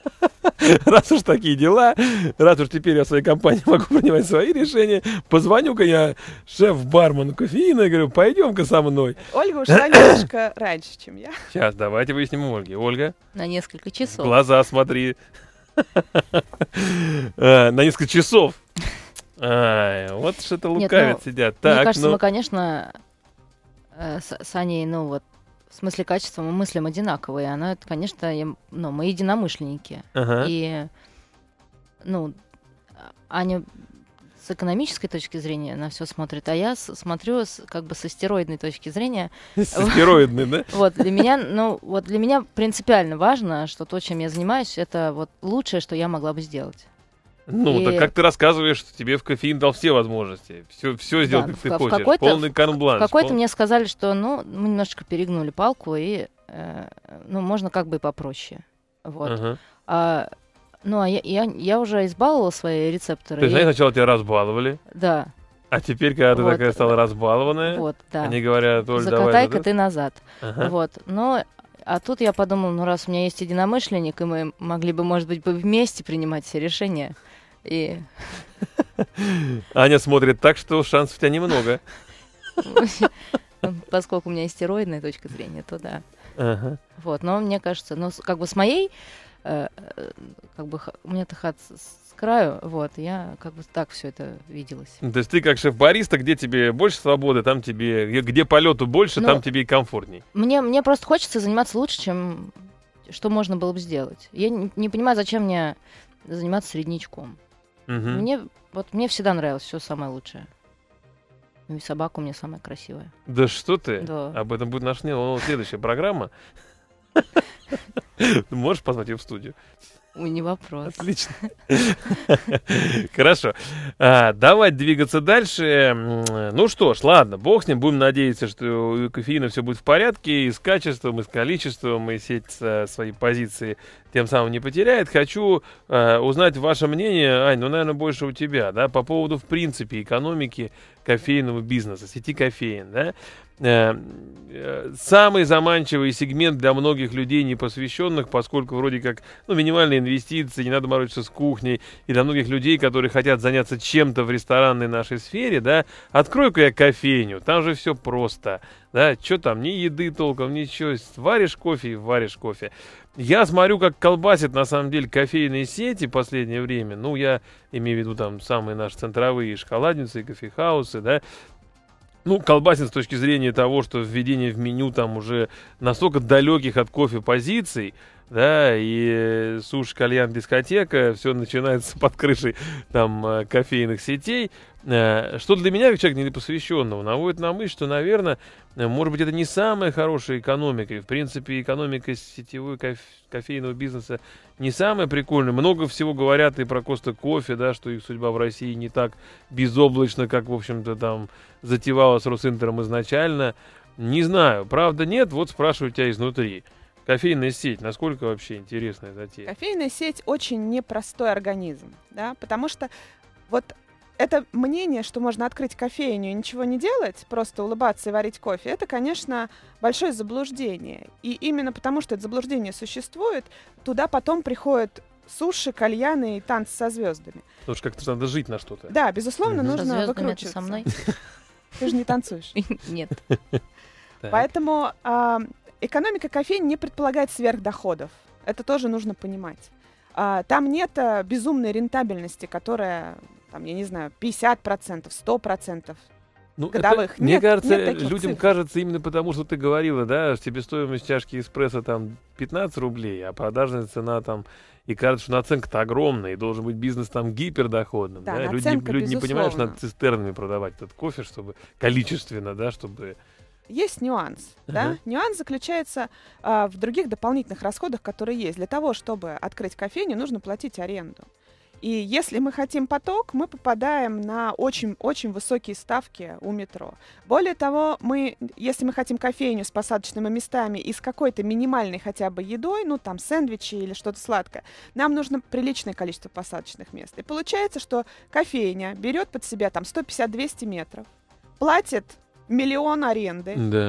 Раз уж такие дела, раз уж теперь я в своей компании могу принимать свои решения, позвоню-ка я шеф-бармену кофеина и говорю, пойдем-ка со мной.
Ольга ушла немножко раньше, чем я.
Сейчас, давайте выясним у Ольги. Ольга,
На несколько
в
часов.
глаза смотри. Э, На несколько часов. Ай, вот что-то
Нет,
лукавят
ну,
сидят.
Мне
Так,
кажется,
ну,
мы, конечно, э, с, с Аней, ну вот, в смысле качества мы мыслим одинаково. И она, это, конечно, я- ну, мы единомышленники.
ага.
И, ну, а- Аня с экономической точки зрения на все смотрит, а я с- смотрю с- как бы со стероидной точки зрения.
Стероидный, да?
Вот, для меня, ну, вот для меня принципиально важно, что то, чем я занимаюсь, это вот лучшее, что я могла бы сделать.
Ну,
И-
так как ты рассказываешь, что тебе в кофеин дал все возможности. Все, все сделал,
Да,
как
в
ты
ка- в
хочешь.
какой-то-
Полный
В
карт-бланш.
какой-то
пол-
мне сказали, что, ну, мы немножечко перегнули палку, и, э, ну, можно как бы и попроще. Вот.
Ага.
А, ну, а я, я, я уже избаловала свои рецепторы.
То есть,
и-
знаешь, сначала тебя разбаловали,
Да,
а теперь, когда ты
Вот,
такая стала разбалованная,
вот, да.
они говорят: Оль, давай.
Закатай-ка
вот это».
ты назад.
Ага.
Вот. Но, а тут я подумала, ну, раз у меня есть единомышленник, и мы могли бы, может быть, бы вместе принимать все решения. И
Аня смотрит так, что шансов у тебя немного.
поскольку у меня есть стероидная точка зрения, то да.
Ага.
Вот, но мне кажется, ну, с- как бы с моей, э, э, как бы х- у меня-то хат с, с краю, вот, я как бы так все это виделась.
Ну, То есть ты как шеф-бариста, где тебе больше свободы, там тебе, где, где полету больше,
Ну,
там тебе и комфортней.
Мне, мне просто хочется заниматься лучше, чем что можно было бы сделать. Я не, не понимаю, зачем мне заниматься среднячком.
Мгм.
Мне, вот, мне всегда нравилось все самое лучшее. Ну и собака у меня самая красивая.
Да что ты?
Да.
Об этом будет наша ну, следующая программа. Можешь позвать ее в студию?
Ой, не вопрос.
Отлично. Хорошо. А, давай двигаться дальше. М, Ну что ж, ладно, бог с ним. Будем надеяться, что у кофеина все будет в порядке и с качеством, и с количеством, и сеть э, свои позиции тем самым не потеряет. Хочу э, узнать ваше мнение, Ань, ну, наверное, больше у тебя, да, по поводу, в принципе, экономики кофейного бизнеса, сети кофеин, да. Э, э, Самый заманчивый сегмент для многих людей непосвященных, поскольку вроде как, ну, минимальные инвестиции, не надо морочиться с кухней, и для многих людей, которые хотят заняться чем-то в ресторанной нашей сфере, да, открою-ка я кофейню, там же все просто, да, что там, ни еды толком, ничего, варишь кофе и варишь кофе. Я смотрю, как колбасит на самом деле кофейные сети в последнее время, ну, я имею в виду там самые наши центровые шоколадницы и кофехаусы, да. Ну, колбасит с точки зрения того, что введение в меню там уже настолько далеких от кофе позиций, да, и э, суши, кальян, дискотека, все начинается под крышей там э, кофейных сетей, э, что для меня, как человека непосвященного, наводит на мысль, что, наверное, э, может быть, это не самая хорошая экономика, и, в принципе, экономика сетевой кофе- кофейного бизнеса не самая прикольная. Много всего говорят и про Коста Кофе, да, что их судьба в России не так безоблачна, как, в общем-то, там затевалась Росинтером изначально. Не знаю, правда нет, вот спрашиваю тебя изнутри. Кофейная сеть, насколько вообще интересная затея?
Кофейная сеть очень непростой организм, да, потому что вот это мнение, что можно открыть кофейню и ничего не делать, просто улыбаться и варить кофе, это, конечно, большое заблуждение. И именно потому, что это заблуждение существует, туда потом приходят суши, кальяны и танцы со звездами.
Потому что как-то надо жить на что-то.
Да, безусловно,
Мгм.
Со
нужно
звездами это
выкручиваться.
со мной?
Ты же не танцуешь.
Нет.
Так.
Поэтому а, экономика кофейни не предполагает сверхдоходов. Это тоже нужно понимать. А, там нет а, безумной рентабельности, которая, там, я не знаю, пятьдесят процентов, сто процентов.
Ну, это,
годовых.
мне
Нет-
кажется,
нет таких
людям
цифр.
кажется именно потому, что ты говорила, да, себестоимость чашки эспрессо там пятнадцать рублей, а продажная цена там, и кажется, что наценка-то огромная, и должен быть бизнес там гипердоходным.
Да,
Люди,
наценка,
люди не понимают, что
безусловно.
надо цистернами продавать этот кофе, чтобы количественно, да, чтобы...
Есть нюанс. Да?
Ага.
Нюанс заключается а, в других дополнительных расходах, которые есть. Для того, чтобы открыть кофейню, нужно платить аренду. И если мы хотим поток, мы попадаем на очень-очень высокие ставки у метро. Более того, мы, если мы хотим кофейню с посадочными местами и с какой-то минимальной хотя бы едой, ну там сэндвичи или что-то сладкое, нам нужно приличное количество посадочных мест. И получается, что кофейня берет под себя там сто пятьдесят - двести метров, платит миллион аренды.
Да.
Вот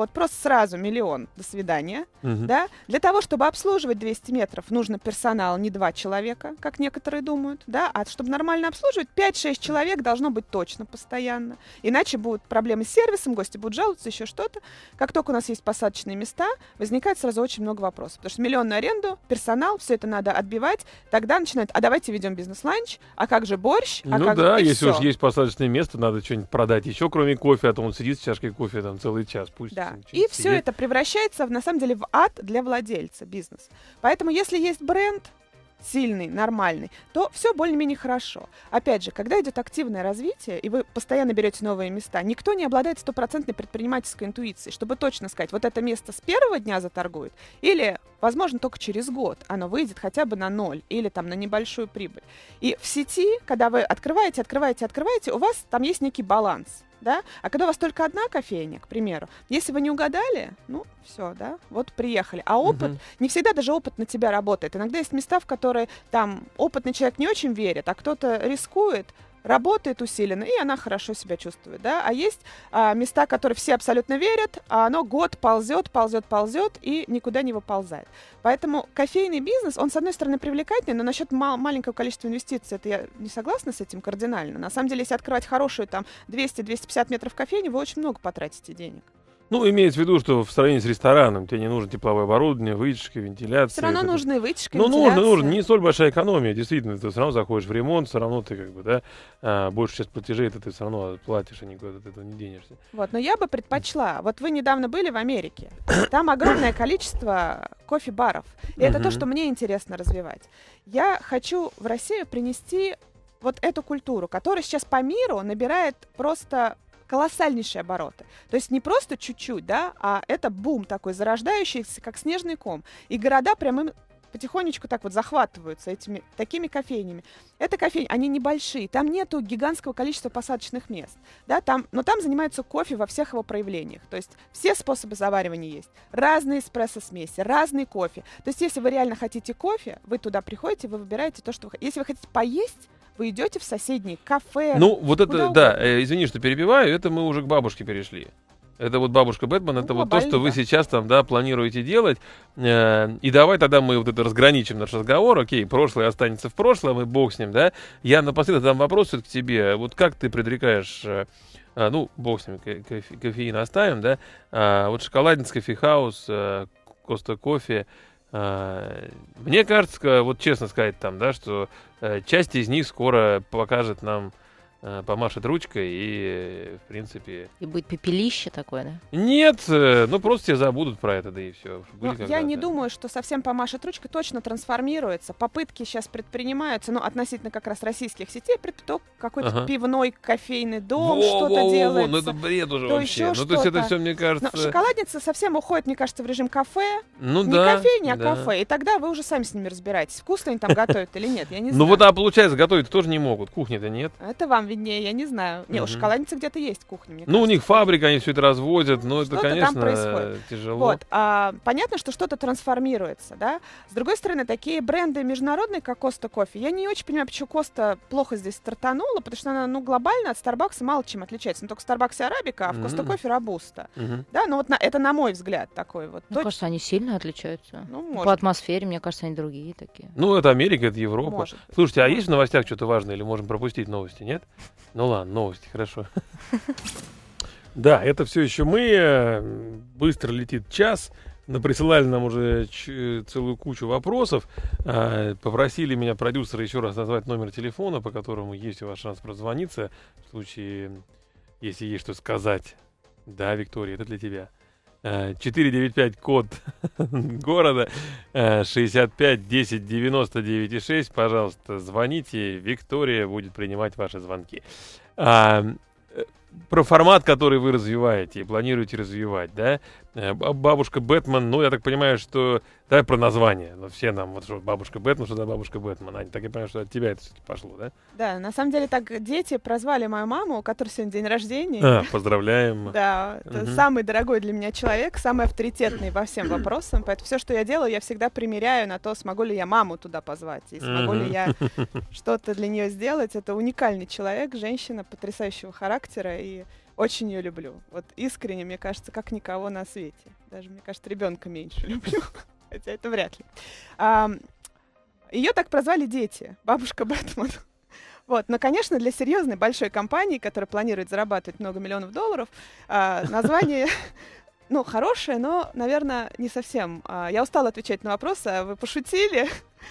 вот просто сразу миллион, до свидания,
Мгм.
да. Для того, чтобы обслуживать двести метров, нужно персонал не два человека, как некоторые думают, да, а чтобы нормально обслуживать, пять-шесть человек должно быть точно постоянно. Иначе будут проблемы с сервисом, гости будут жаловаться, еще что-то. Как только у нас есть посадочные места, возникает сразу очень много вопросов. Потому что миллионную аренду, персонал, все это надо отбивать. Тогда начинают, а давайте ведем бизнес-ланч, а как же борщ, а
Ну
как
да,
же... И
если
всё.
уж есть посадочное место, надо что-нибудь продать еще, кроме кофе, а то он сидит с чашкой кофе там целый час. Пусть
Да.
сидит,
И все
сидит.
это превращается, в, на самом деле, в ад для владельца бизнеса. Поэтому, если есть бренд сильный, нормальный, то все более-менее хорошо. Опять же, когда идет активное развитие, и вы постоянно берете новые места, никто не обладает стопроцентной предпринимательской интуицией, чтобы точно сказать, вот это место с первого дня заторгует, или, возможно, только через год оно выйдет хотя бы на ноль, или там на небольшую прибыль. И в сети, когда вы открываете, открываете, открываете, у вас там есть некий баланс. Да? А когда у вас только одна кофейня, к примеру, если вы не угадали, ну, все, да, вот приехали. А опыт,
Мгм.
не всегда даже опыт на тебя работает. Иногда есть места, в которые там опытный человек не очень верит, а кто-то рискует, работает усиленно, и она хорошо себя чувствует, да. А есть а, места, которые все абсолютно верят, а оно год ползет, ползет, ползет и никуда не выползает. Поэтому кофейный бизнес, он, с одной стороны, привлекательный, но насчет мал- маленького количества инвестиций, это я не согласна с этим кардинально. На самом деле, если открывать хорошую там двести-двести пятьдесят метров кофейни, вы очень много потратите денег.
Ну, имеется в виду, что в сравнении с рестораном тебе не нужно тепловое оборудование, вытяжка, вентиляция.
Все равно
это-
нужны вытяжка,
Ну, нужно,
вентиляция.
нужно. Не столь большая экономия, действительно. Ты все равно заходишь в ремонт, все равно ты как бы, да, а, больше сейчас платежей, это ты все равно платишь, и никуда от этого не денешься.
Вот, но я бы предпочла. Вот вы недавно были в Америке. Там огромное количество кофе-баров. И это то,
Мгм.
что мне интересно развивать. Я хочу в Россию принести вот эту культуру, которая сейчас по миру набирает просто колоссальнейшие обороты. То есть не просто чуть-чуть, да, а это бум такой, зарождающийся, как снежный ком. И города прям им потихонечку так вот захватываются этими такими кофейнями. Это кофейни, они небольшие, там нету гигантского количества посадочных мест, да, там, но там занимаются кофе во всех его проявлениях. То есть все способы заваривания есть, разные эспрессо-смеси, разный кофе. То есть если вы реально хотите кофе, вы туда приходите, вы выбираете то, что вы хотите. Если вы хотите поесть, вы идете в соседние кафе.
Ну, вот это,
куда
да,
угодно.
э, извини, что перебиваю, это мы уже к бабушке перешли. Это вот бабушка Бэтмен, это
Ну,
вот то, что
глобально,
вы
да.
сейчас там, да, планируете делать. Э, и давай тогда мы вот это разграничим наш разговор. Окей, прошлое останется в прошлом, и бог с ним, да. Я напоследок задам вопрос к тебе. Вот как ты предрекаешь, э, а, ну, бог с ним, ко- кофе- кофеин оставим, да. А, вот шоколадница, кофе-хаус, э, Коста Кофе. А, мне кажется, ка- вот честно сказать там, да, что э, часть из них скоро покажет нам, э, помашет ручкой и, э, в принципе...
И будет пепелище такое, да?
Нет, э, ну просто все забудут про это, да и все.
Ну, я не думаю, что совсем помашет ручкой, точно трансформируется. Попытки сейчас предпринимаются, ну, относительно как раз российских сетей, пред- то какой-то
Ага.
пивной кофейный дом, что-то делается.
Ну это бред уже
то
вообще.
еще
Ну то есть это
что-то.
все, мне
Но
кажется...
шоколадница совсем уходит, мне кажется, в режим кафе.
Ну
Не
да.
кофейня, а
да.
кафе. И тогда вы уже сами с ними разбираетесь, вкусно они там готовят или нет. Я не
Ну
знаю.
вот, а получается, готовить тоже не могут. Кухни-то нет.
Это вам виднее, я не знаю. Не, у
Мгм.
шоколадницы где-то есть кухня, мне
Ну, у
кажется.
них фабрика, они все это разводят. Ну, это,
Что-то там
конечно,
происходит.
тяжело.
Вот, а, понятно, что что-то трансформируется, да. С другой стороны, такие бренды международные, как Коста Кофе, я не очень понимаю, почему Коста плохо здесь стартанула, потому что она, ну, глобально от Старбакса мало чем отличается. Ну, только в Старбаксе арабика, а в Коста
М.
Кофе робуста.
Мгм.
Да, ну вот на- это на мой взгляд такой вот.
Мне
Точ-
кажется, они сильно отличаются.
Ну,
По
может,
атмосфере, мне кажется, они другие такие.
Ну, это Америка, это Европа.
может быть.
Слушайте, а есть в новостях что-то важное или можем пропустить новости, нет? Ну ладно, новости, хорошо. Да, это все еще мы. э, Быстро летит час. Наприсылали нам уже ч- целую кучу вопросов. А, Попросили меня продюсеры еще раз назвать номер телефона, по которому есть у вас шанс прозвониться. В случае, если есть что сказать. Да, Виктория, это для тебя. А, четыре девять пять код города, а, шестьдесят пять десять девяносто девять и шесть. Пожалуйста, звоните. Виктория будет принимать ваши звонки. А, э, Про формат, который вы развиваете и планируете развивать, да? Э, б- Бабушка Бэтмен, ну, я так понимаю, что... Давай про название. Ну, все нам, вот что бабушка Бэтмен, что за бабушка Бэтмен. Аня, так я понимаю, что от тебя это все-таки пошло, да?
Да, на самом деле так дети прозвали мою маму, у которой сегодня день рождения.
А, поздравляем.
Да, это
Мгм.
самый дорогой для меня человек, самый авторитетный во всем вопросам. Поэтому все, что я делаю, я всегда примеряю на то, смогу ли я маму туда позвать, и смогу ли
Мгм.
я что-то для нее сделать. Это уникальный человек, женщина потрясающего характера и Очень ее люблю. Вот искренне, мне кажется, как никого на свете. Даже, мне кажется, ребенка меньше люблю. Хотя это вряд ли. Ее так прозвали дети. Бабушка Бэтмен. Вот. Но, конечно, для серьезной большой компании, которая планирует зарабатывать много миллионов долларов, а, название, ну, хорошее, но, наверное, не совсем. А, я устала отвечать на вопросы, а вы пошутили.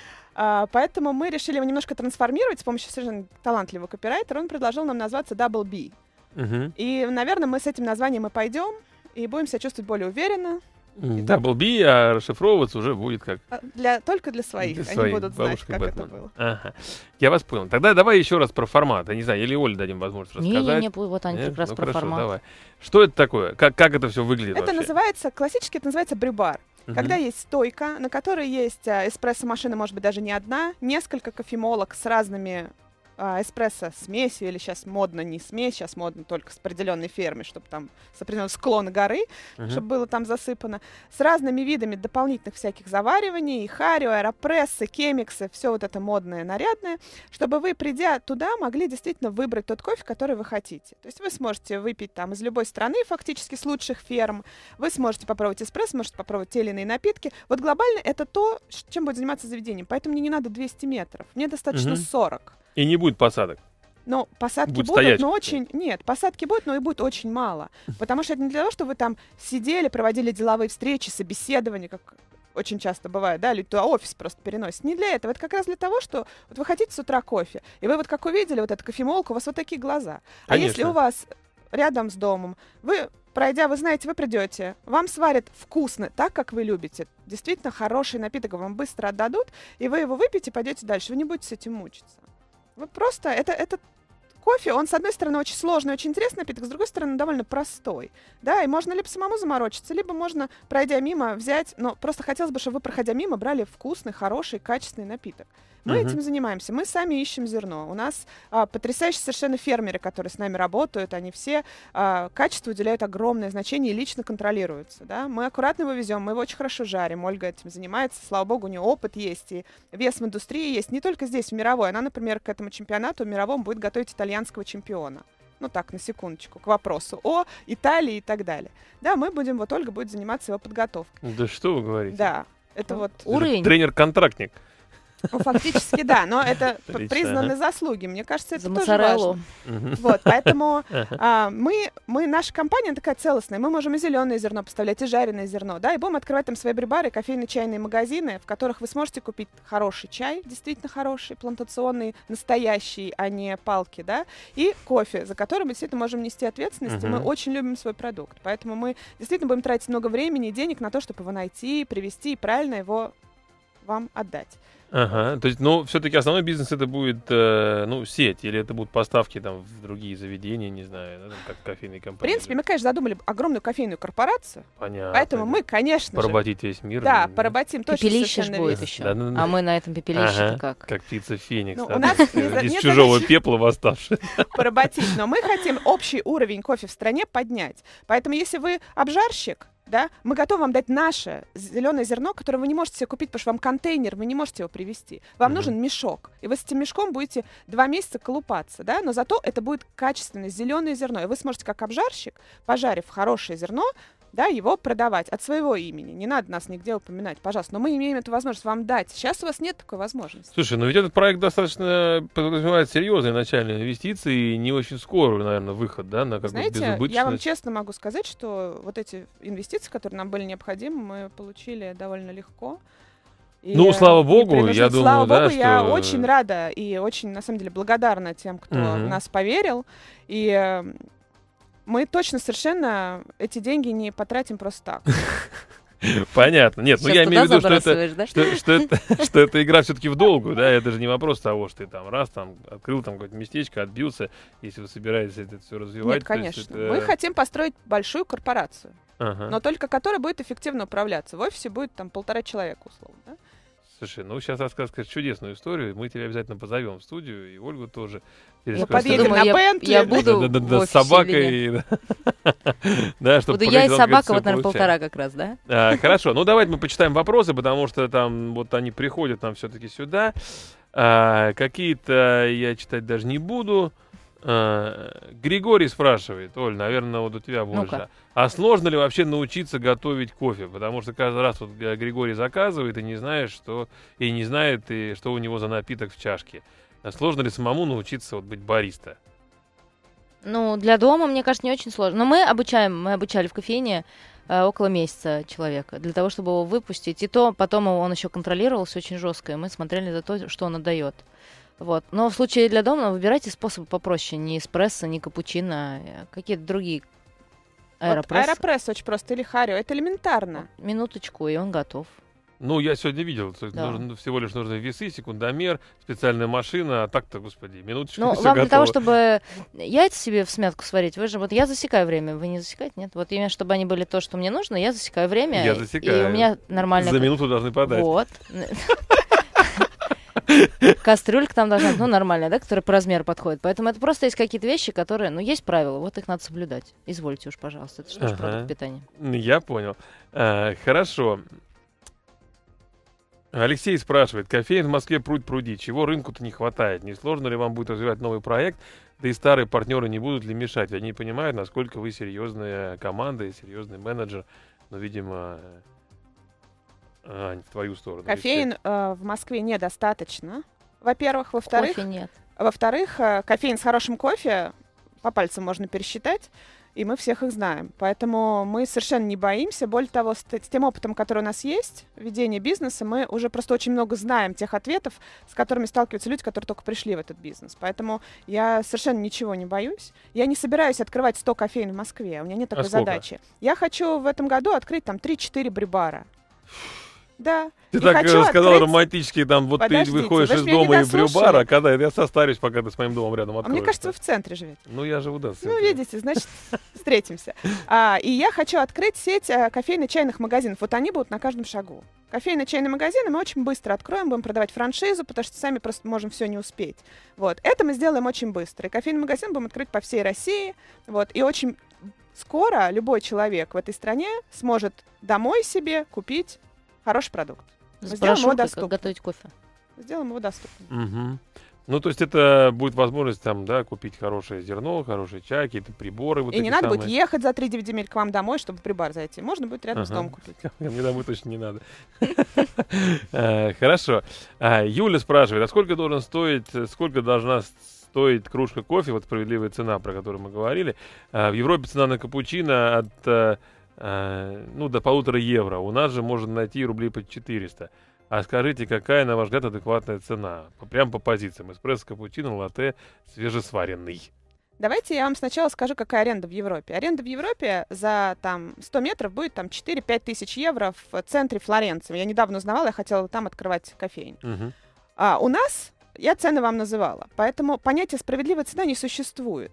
А, поэтому мы решили его немножко трансформировать с помощью совершенно талантливого копирайтера. Он предложил нам назваться Double B.
Мгм.
И, наверное, мы с этим названием и пойдем, и будем себя чувствовать более уверенно.
М, Double B, а расшифровываться уже будет как
А, Для, только для своих.
для
Они
своих,
будут знать,
бабушка
как
Бэтмен.
это было.
Ага. Я вас понял. Тогда давай еще раз про формат. Я не знаю, или Оле дадим возможность рассказать.
Не-не-не, вот они
Нет?
как раз
Ну,
про
хорошо,
формат.
давай. Что это такое? Как, как это все выглядит
Это
вообще?
называется, классически это называется брю-бар.
Мгм.
Когда есть стойка, на которой есть а, эспрессо-машина, может быть, даже не одна, несколько кофемолок с разными а, эспрессо-смесью, или сейчас модно не смесь, сейчас модно только с определенной фермой, чтобы там с определенного склона горы,
Мгм.
чтобы было там засыпано, с разными видами дополнительных всяких завариваний, харио, аэропрессы, кемиксы, все вот это модное, нарядное, чтобы вы, придя туда, могли действительно выбрать тот кофе, который вы хотите. То есть вы сможете выпить там из любой страны, фактически с лучших ферм, вы сможете попробовать эспрессо, можете попробовать те или иные напитки. Вот глобально это то, ш- чем будет заниматься заведение. Поэтому мне не надо двести метров, мне достаточно
Мгм.
сорок.
И не будет посадок.
Но посадки
Будет
будут,
стоять.
но очень... Нет, посадки будут, но и будет очень мало. Потому что это не для того, чтобы вы там сидели, проводили деловые встречи, собеседования, как очень часто бывает, да, люди туда офис просто переносят. Не для этого. Это как раз для того, что вот вы хотите с утра кофе, и вы вот как увидели вот эту кофемолку, у вас вот такие глаза. А если
Конечно.
у вас рядом с домом, вы, пройдя, вы знаете, вы придете, вам сварят вкусно, так, как вы любите. Действительно хороший напиток вам быстро отдадут, и вы его выпьете, пойдете дальше. Вы не будете с этим мучиться. Вы просто, это, это кофе, он, с одной стороны, очень сложный, очень интересный напиток, с другой стороны, довольно простой. Да, и можно либо самому заморочиться, либо можно, пройдя мимо, взять, но просто хотелось бы, чтобы вы, проходя мимо, брали вкусный, хороший, качественный напиток. Мы
Мгм.
этим занимаемся, мы сами ищем зерно. У нас а, потрясающие совершенно фермеры, которые с нами работают, они все а, качеству уделяют огромное значение и лично контролируются. Да? Мы аккуратно его везем, мы его очень хорошо жарим, Ольга этим занимается, слава богу, у нее опыт есть, и вес в индустрии есть, не только здесь, в мировой. Она, например, к этому чемпионату мировому будет готовить итальянского чемпиона. Ну так, на секундочку, к вопросу о Италии и так далее. Да, мы будем, вот Ольга будет заниматься его подготовкой.
Да что вы говорите?
Да, это вот...
Это же
Уровень.
тренер-контрактник.
Ну, фактически, да, но это п-
Отлично,
признаны
ага.
заслуги. Мне кажется, это
За
тоже
моцареллу.
важно.
Мгм.
Вот, поэтому
Ага.
а, мы, мы, наша компания такая целостная. Мы можем и зеленое зерно поставлять, и жареное зерно, да, и будем открывать там свои брибары, кофейно-чайные магазины, в которых вы сможете купить хороший чай, действительно хороший, плантационный, настоящий, а не палки, да, и кофе, за который мы действительно можем нести ответственность, и мы
Мгм.
очень любим свой продукт. Поэтому мы действительно будем тратить много времени и денег на то, чтобы его найти, привезти и правильно его вам отдать.
Ага, то есть, ну, все-таки основной бизнес это будет, э, ну, сеть, или это будут поставки там в другие заведения, не знаю, да, там, как кофейные
В
компании.
принципе, мы, конечно, задумали огромную кофейную корпорацию,
Понятно.
поэтому мы, конечно же,
поработить весь мир.
да,
ну,
поработим точно
Пепелище ж
совершенно
будет
весь.
еще.
Да, ну, да.
А мы на этом пепелище
Ага,
как?
Как птица Феникс.
Ну,
да,
у нас
так,
не за-
из
нет
чужого
задачи.
пепла восставший.
Поработить, но мы хотим общий уровень кофе в стране поднять. Поэтому если вы обжарщик, да, мы готовы вам дать наше зеленое зерно, которое вы не можете себе купить, потому что вам контейнер, вы не можете его привезти. Вам
Мгм.
нужен мешок. И вы с этим мешком будете два месяца колупаться, да, но зато это будет качественное зеленое зерно. И вы сможете, как обжарщик, пожарив хорошее зерно, да, его продавать от своего имени. Не надо нас нигде упоминать, пожалуйста. Но мы имеем эту возможность вам дать. Сейчас у вас нет такой возможности.
Слушай, ну ведь этот проект достаточно подразумевает серьезные начальные инвестиции и не очень скорый, наверное, выход, да, на какую-то
Знаете,
безубыточность.
я вам честно могу сказать, что вот эти инвестиции, которые нам были необходимы, мы получили довольно легко. И,
Ну, слава
э,
богу,
не принужденно.
я думаю,
слава
да,
богу, я
что-
очень рада и очень, на самом деле, благодарна тем, кто
Мгм.
в нас поверил. И э, мы точно совершенно эти деньги не потратим просто так.
Понятно. Нет, ну
Щас
я
туда
имею в виду, что это,
забрасываешь, да?
что, что это, что это игра все-таки в долгую, да, это же не вопрос того, что ты там раз там открыл там какое-то местечко, отбился, если вы собираетесь это все развивать.
Нет,
то есть
конечно.
это-
Мы хотим построить большую корпорацию,
Ага.
но только которая будет эффективно управляться. В офисе будет там полтора человека, условно. Да?
Слушай, ну сейчас рассказываешь чудесную историю, мы тебя обязательно позовем в студию, и Ольгу тоже.
Мы
Переспросим.
подъедем
Думаю,
на
я-
Бентли.
я буду
Да-да-да,
в
с
офисе или
собакой. Да, чтобы
Буду я и
показать вам, как
собака,
всё
вот, наверное,
получается.
полтора как раз, да?
А, Хорошо, ну давайте мы почитаем вопросы, потому что там вот они приходят нам все-таки сюда. А, Какие-то я читать даже не буду. А, Григорий спрашивает, Оль, наверное, вот у тебя больше.
Ну-ка.
А сложно ли вообще научиться готовить кофе? Потому что каждый раз вот э, Григорий заказывает и не знает, что и не знает, и что у него за напиток в чашке. А сложно ли самому научиться вот быть бариста?
Ну, для дома, мне кажется, не очень сложно. Но мы обучаем, мы обучали в кофейне э, около месяца человека для того, чтобы его выпустить. И то потом его- он еще контролировался очень жестко, и мы смотрели за то, что он отдает. Вот. Но в случае для дома выбирайте способы попроще. Не эспрессо, не капучино, а какие-то другие.
Вот
Аэропресс.
аэропресс очень просто, или харио, это элементарно.
Минуточку, и он готов.
Ну, я сегодня видел, то есть
Да.
нужно- всего лишь нужны весы, секундомер, специальная машина, а так-то, господи, минуточку,
Ну,
и всё
вам для того,
готово.
чтобы яйца себе в смятку сварить, вы же, вот я засекаю время, вы не засекаете, нет? Вот именно, чтобы они были то, что мне нужно, я засекаю время,
Я
и
засекаю.
у меня нормально...
За минуту должны подать.
Вот. Кастрюлька там должна быть, ну, нормальная, да, которая по размеру подходит. Поэтому это просто есть какие-то вещи, которые, ну, есть правила, вот их надо соблюдать. Извольте уж, пожалуйста, это же тоже
Ага.
продукт питания.
М, Я понял. А, хорошо. Алексей спрашивает, кофеин в Москве пруд пруди, чего рынку-то не хватает? Не сложно ли вам будет развивать новый проект? Да и старые партнеры не будут ли мешать? Они не понимают, насколько вы серьезная команда и серьезный менеджер. Но, видимо, Ань, в твою сторону.
Кофеин э, в Москве недостаточно, во-первых. Во-вторых,
Кофе нет.
во-вторых, э, кофеин с хорошим кофе по пальцам можно пересчитать, и мы всех их знаем. Поэтому мы совершенно не боимся. Более того, с, т- с тем опытом, который у нас есть, ведение бизнеса, мы уже просто очень много знаем тех ответов, с которыми сталкиваются люди, которые только пришли в этот бизнес. Поэтому я совершенно ничего не боюсь. Я не собираюсь открывать сто кофеин в Москве. У меня нет такой
сколько?
задачи. Я хочу в этом году открыть там три-четыре брибара. Да.
Ты
И
так
хочу
э, сказал
открыть-
романтически, там, вот
Подождите,
ты выходишь
вы
из
ж меня не
дома и в
дослушали.
брюбар, а когда я состарюсь, пока ты с моим домом рядом
А
откроешь.
мне кажется, вы в центре живете.
Ну, я живу, да, в
Ну,
центре.
видите, значит, встретимся. А, и я хочу открыть сеть а, кофейно-чайных магазинов. Вот они будут на каждом шагу. Кофейно-чайные магазины мы очень быстро откроем, будем продавать франшизу, потому что сами просто можем все не успеть. Вот. Это мы сделаем очень быстро. И кофейный магазин будем открыть по всей России. Вот. И очень скоро любой человек в этой стране сможет домой себе купить хороший продукт.
С
сделаем его
брошюркой, как
доступным.
готовить кофе.
Сделаем его доступным.
Мгм. Ну, то есть это будет возможность там, да, купить хорошее зерно, хороший чай, какие-то приборы. Вот
И не
эти
надо будет
самые.
ехать за три-девять земель к вам домой, чтобы при бар зайти. Можно будет рядом с
Ага.
домом купить.
Мне домой точно не надо. Э, Хорошо. А, Юля спрашивает, а сколько должен стоить, э, сколько должна с- стоить кружка кофе, вот справедливая цена, про которую мы говорили. А, В Европе цена на капучино от, э, э, ну, до полутора евро. У нас же можно найти рублей по четыреста. А скажите, какая, на ваш взгляд, адекватная цена? По- Прям по позициям. Эспрессо, капучино, латте, свежесваренный.
Давайте я вам сначала скажу, какая аренда в Европе. Аренда в Европе за там сто метров будет там четыре-пять тысяч евро в центре Флоренции. Я недавно узнавала, я хотела там открывать кофейню.
Мгм.
А у нас, я цены вам называла, поэтому понятие справедливая цена не существует.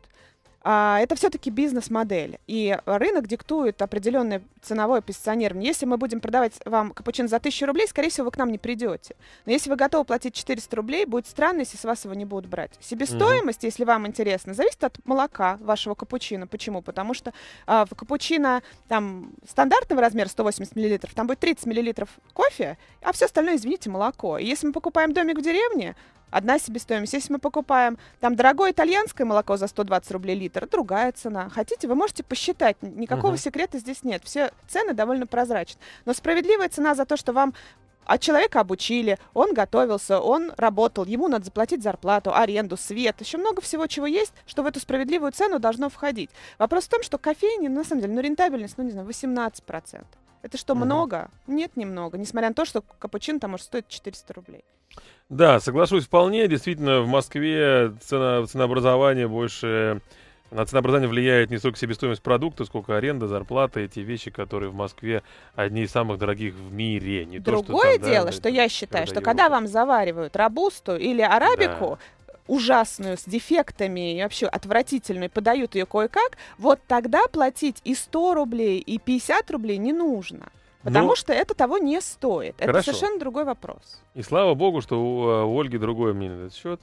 А, это все-таки бизнес-модель, и рынок диктует определенное ценовое позиционирование. Если мы будем продавать вам капучино за тысячу рублей, скорее всего, вы к нам не придете. Но если вы готовы платить четыреста рублей, будет странно, если с вас его не будут брать. Себестоимость, если вам интересно, зависит от молока вашего капучино. Почему? Потому что а, в капучино там стандартного размера сто восемьдесят миллилитров, там будет тридцать миллилитров кофе, а все остальное, извините, молоко. И если мы покупаем домик в деревне, одна себестоимость. Если мы покупаем там дорогое итальянское молоко за сто двадцать рублей литр, другая цена. Хотите, вы можете посчитать. Никакого
Мгм.
секрета здесь нет. Все цены довольно прозрачны. Но справедливая цена за то, что вам от человека обучили, он готовился, он работал, ему надо заплатить зарплату, аренду, свет, еще много всего, чего есть, что в эту справедливую цену должно входить. Вопрос в том, что кофейни, на самом деле, ну, рентабельность, ну, не знаю, восемнадцать процентов. Это что,
Мгм.
много? Нет, немного. Несмотря на то, что капучино там может стоить четыреста рублей.
Да, соглашусь вполне. Действительно, в Москве цена, ценообразование больше... На ценообразование влияет не столько себестоимость продукта, сколько аренда, зарплата, эти вещи, которые в Москве одни из самых дорогих в мире. Не то, что
Другое
там, да,
дело,
это
что я считаю, что
Европа.
когда вам заваривают робусту или арабику, ужасную, с дефектами и вообще отвратительную, подают ее кое-как, вот тогда платить и сто рублей, и пятьдесят рублей не нужно. Потому
Ну,
что это того не стоит. Это
хорошо.
совершенно другой вопрос.
И слава богу, что у, э, у Ольги другое мнение на этот счет.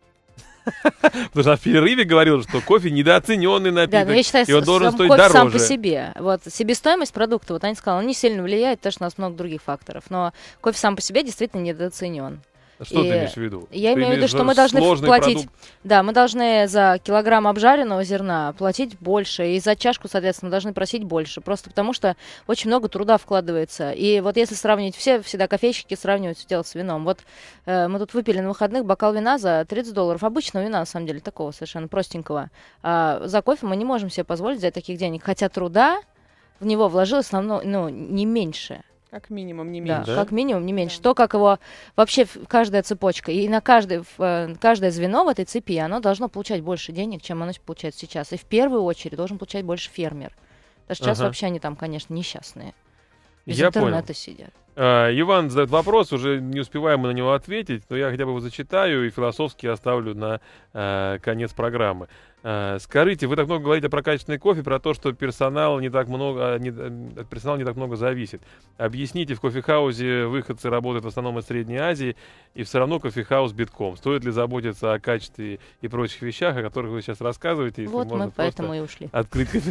Потому что она в перерыве говорила, что кофе недооцененный
Да,
напиток,
но я считаю,
и он
с-
должен
сам
стоить
кофе сам по
дороже.
себе. Вот себестоимость продукта, вот Аня сказала, он не сильно влияет, потому что у нас много других факторов. Но кофе сам по себе действительно недооценен.
Что
И
ты имеешь в виду?
Я
Ты
имею в виду,
имеешь
что мы должны
сложный
платить,
продукт?
да, мы должны за килограмм обжаренного зерна платить больше, и за чашку, соответственно, должны просить больше, просто потому что очень много труда вкладывается. И вот если сравнить, все всегда кофейщики сравнивают все дело с вином. Вот э, мы тут выпили на выходных бокал вина за тридцать долларов, обычного вина, на самом деле, такого совершенно простенького. А за кофе мы не можем себе позволить взять таких денег, хотя труда в него вложилось намного, ну, не меньше.
Как минимум, не
Да,
меньше.
как минимум, не меньше.
Да.
То, как его вообще в- каждая цепочка, и на каждый, в, э, каждое звено в этой цепи, оно должно получать больше денег, чем оно получает сейчас. И в первую очередь должен получать больше фермер. Потому что сейчас
Ага.
вообще они там, конечно, несчастные. Без
Я понял.
интернета сидят.
А, Иван задает вопрос, уже не успеваем мы на него ответить, но я хотя бы его зачитаю и философски оставлю на а, конец программы. А, скажите, вы так много говорите про качественный кофе, про то, что персонал не так много, а, не- э, от персонала не так много зависит. Объясните, в кофехаузе выходцы работают в основном из Средней Азии, и все равно кофехаус битком. Стоит ли заботиться о качестве и прочих вещах, о которых вы сейчас рассказываете? если
Вот
можно
мы
просто
поэтому и ушли.
открыть кофе-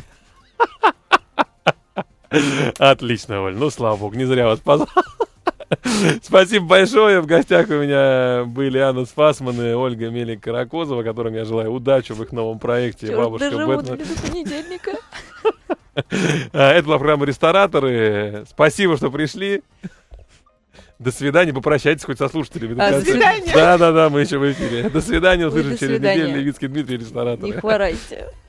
Отлично, Оль. Ну, слава богу, не зря вас позвал. Спасибо большое. В гостях у меня были Анна Сфасман и Ольга Мелик-Каракозова, которым я желаю удачи в их новом проекте
Чёрт,
«Бабушка
доживут
Бэтмен».
до понедельника.
А, Это была программа «Рестораторы». Спасибо, что пришли. До свидания. Попрощайтесь хоть со слушателями.
А,
до
до
конца.
свидания.
Да-да-да, мы еще в эфире. До свидания.
Ой,
Услышим
до
через
свидания.
неделю. Левицкий Дмитрий, «Рестораторы».
Не хворайте.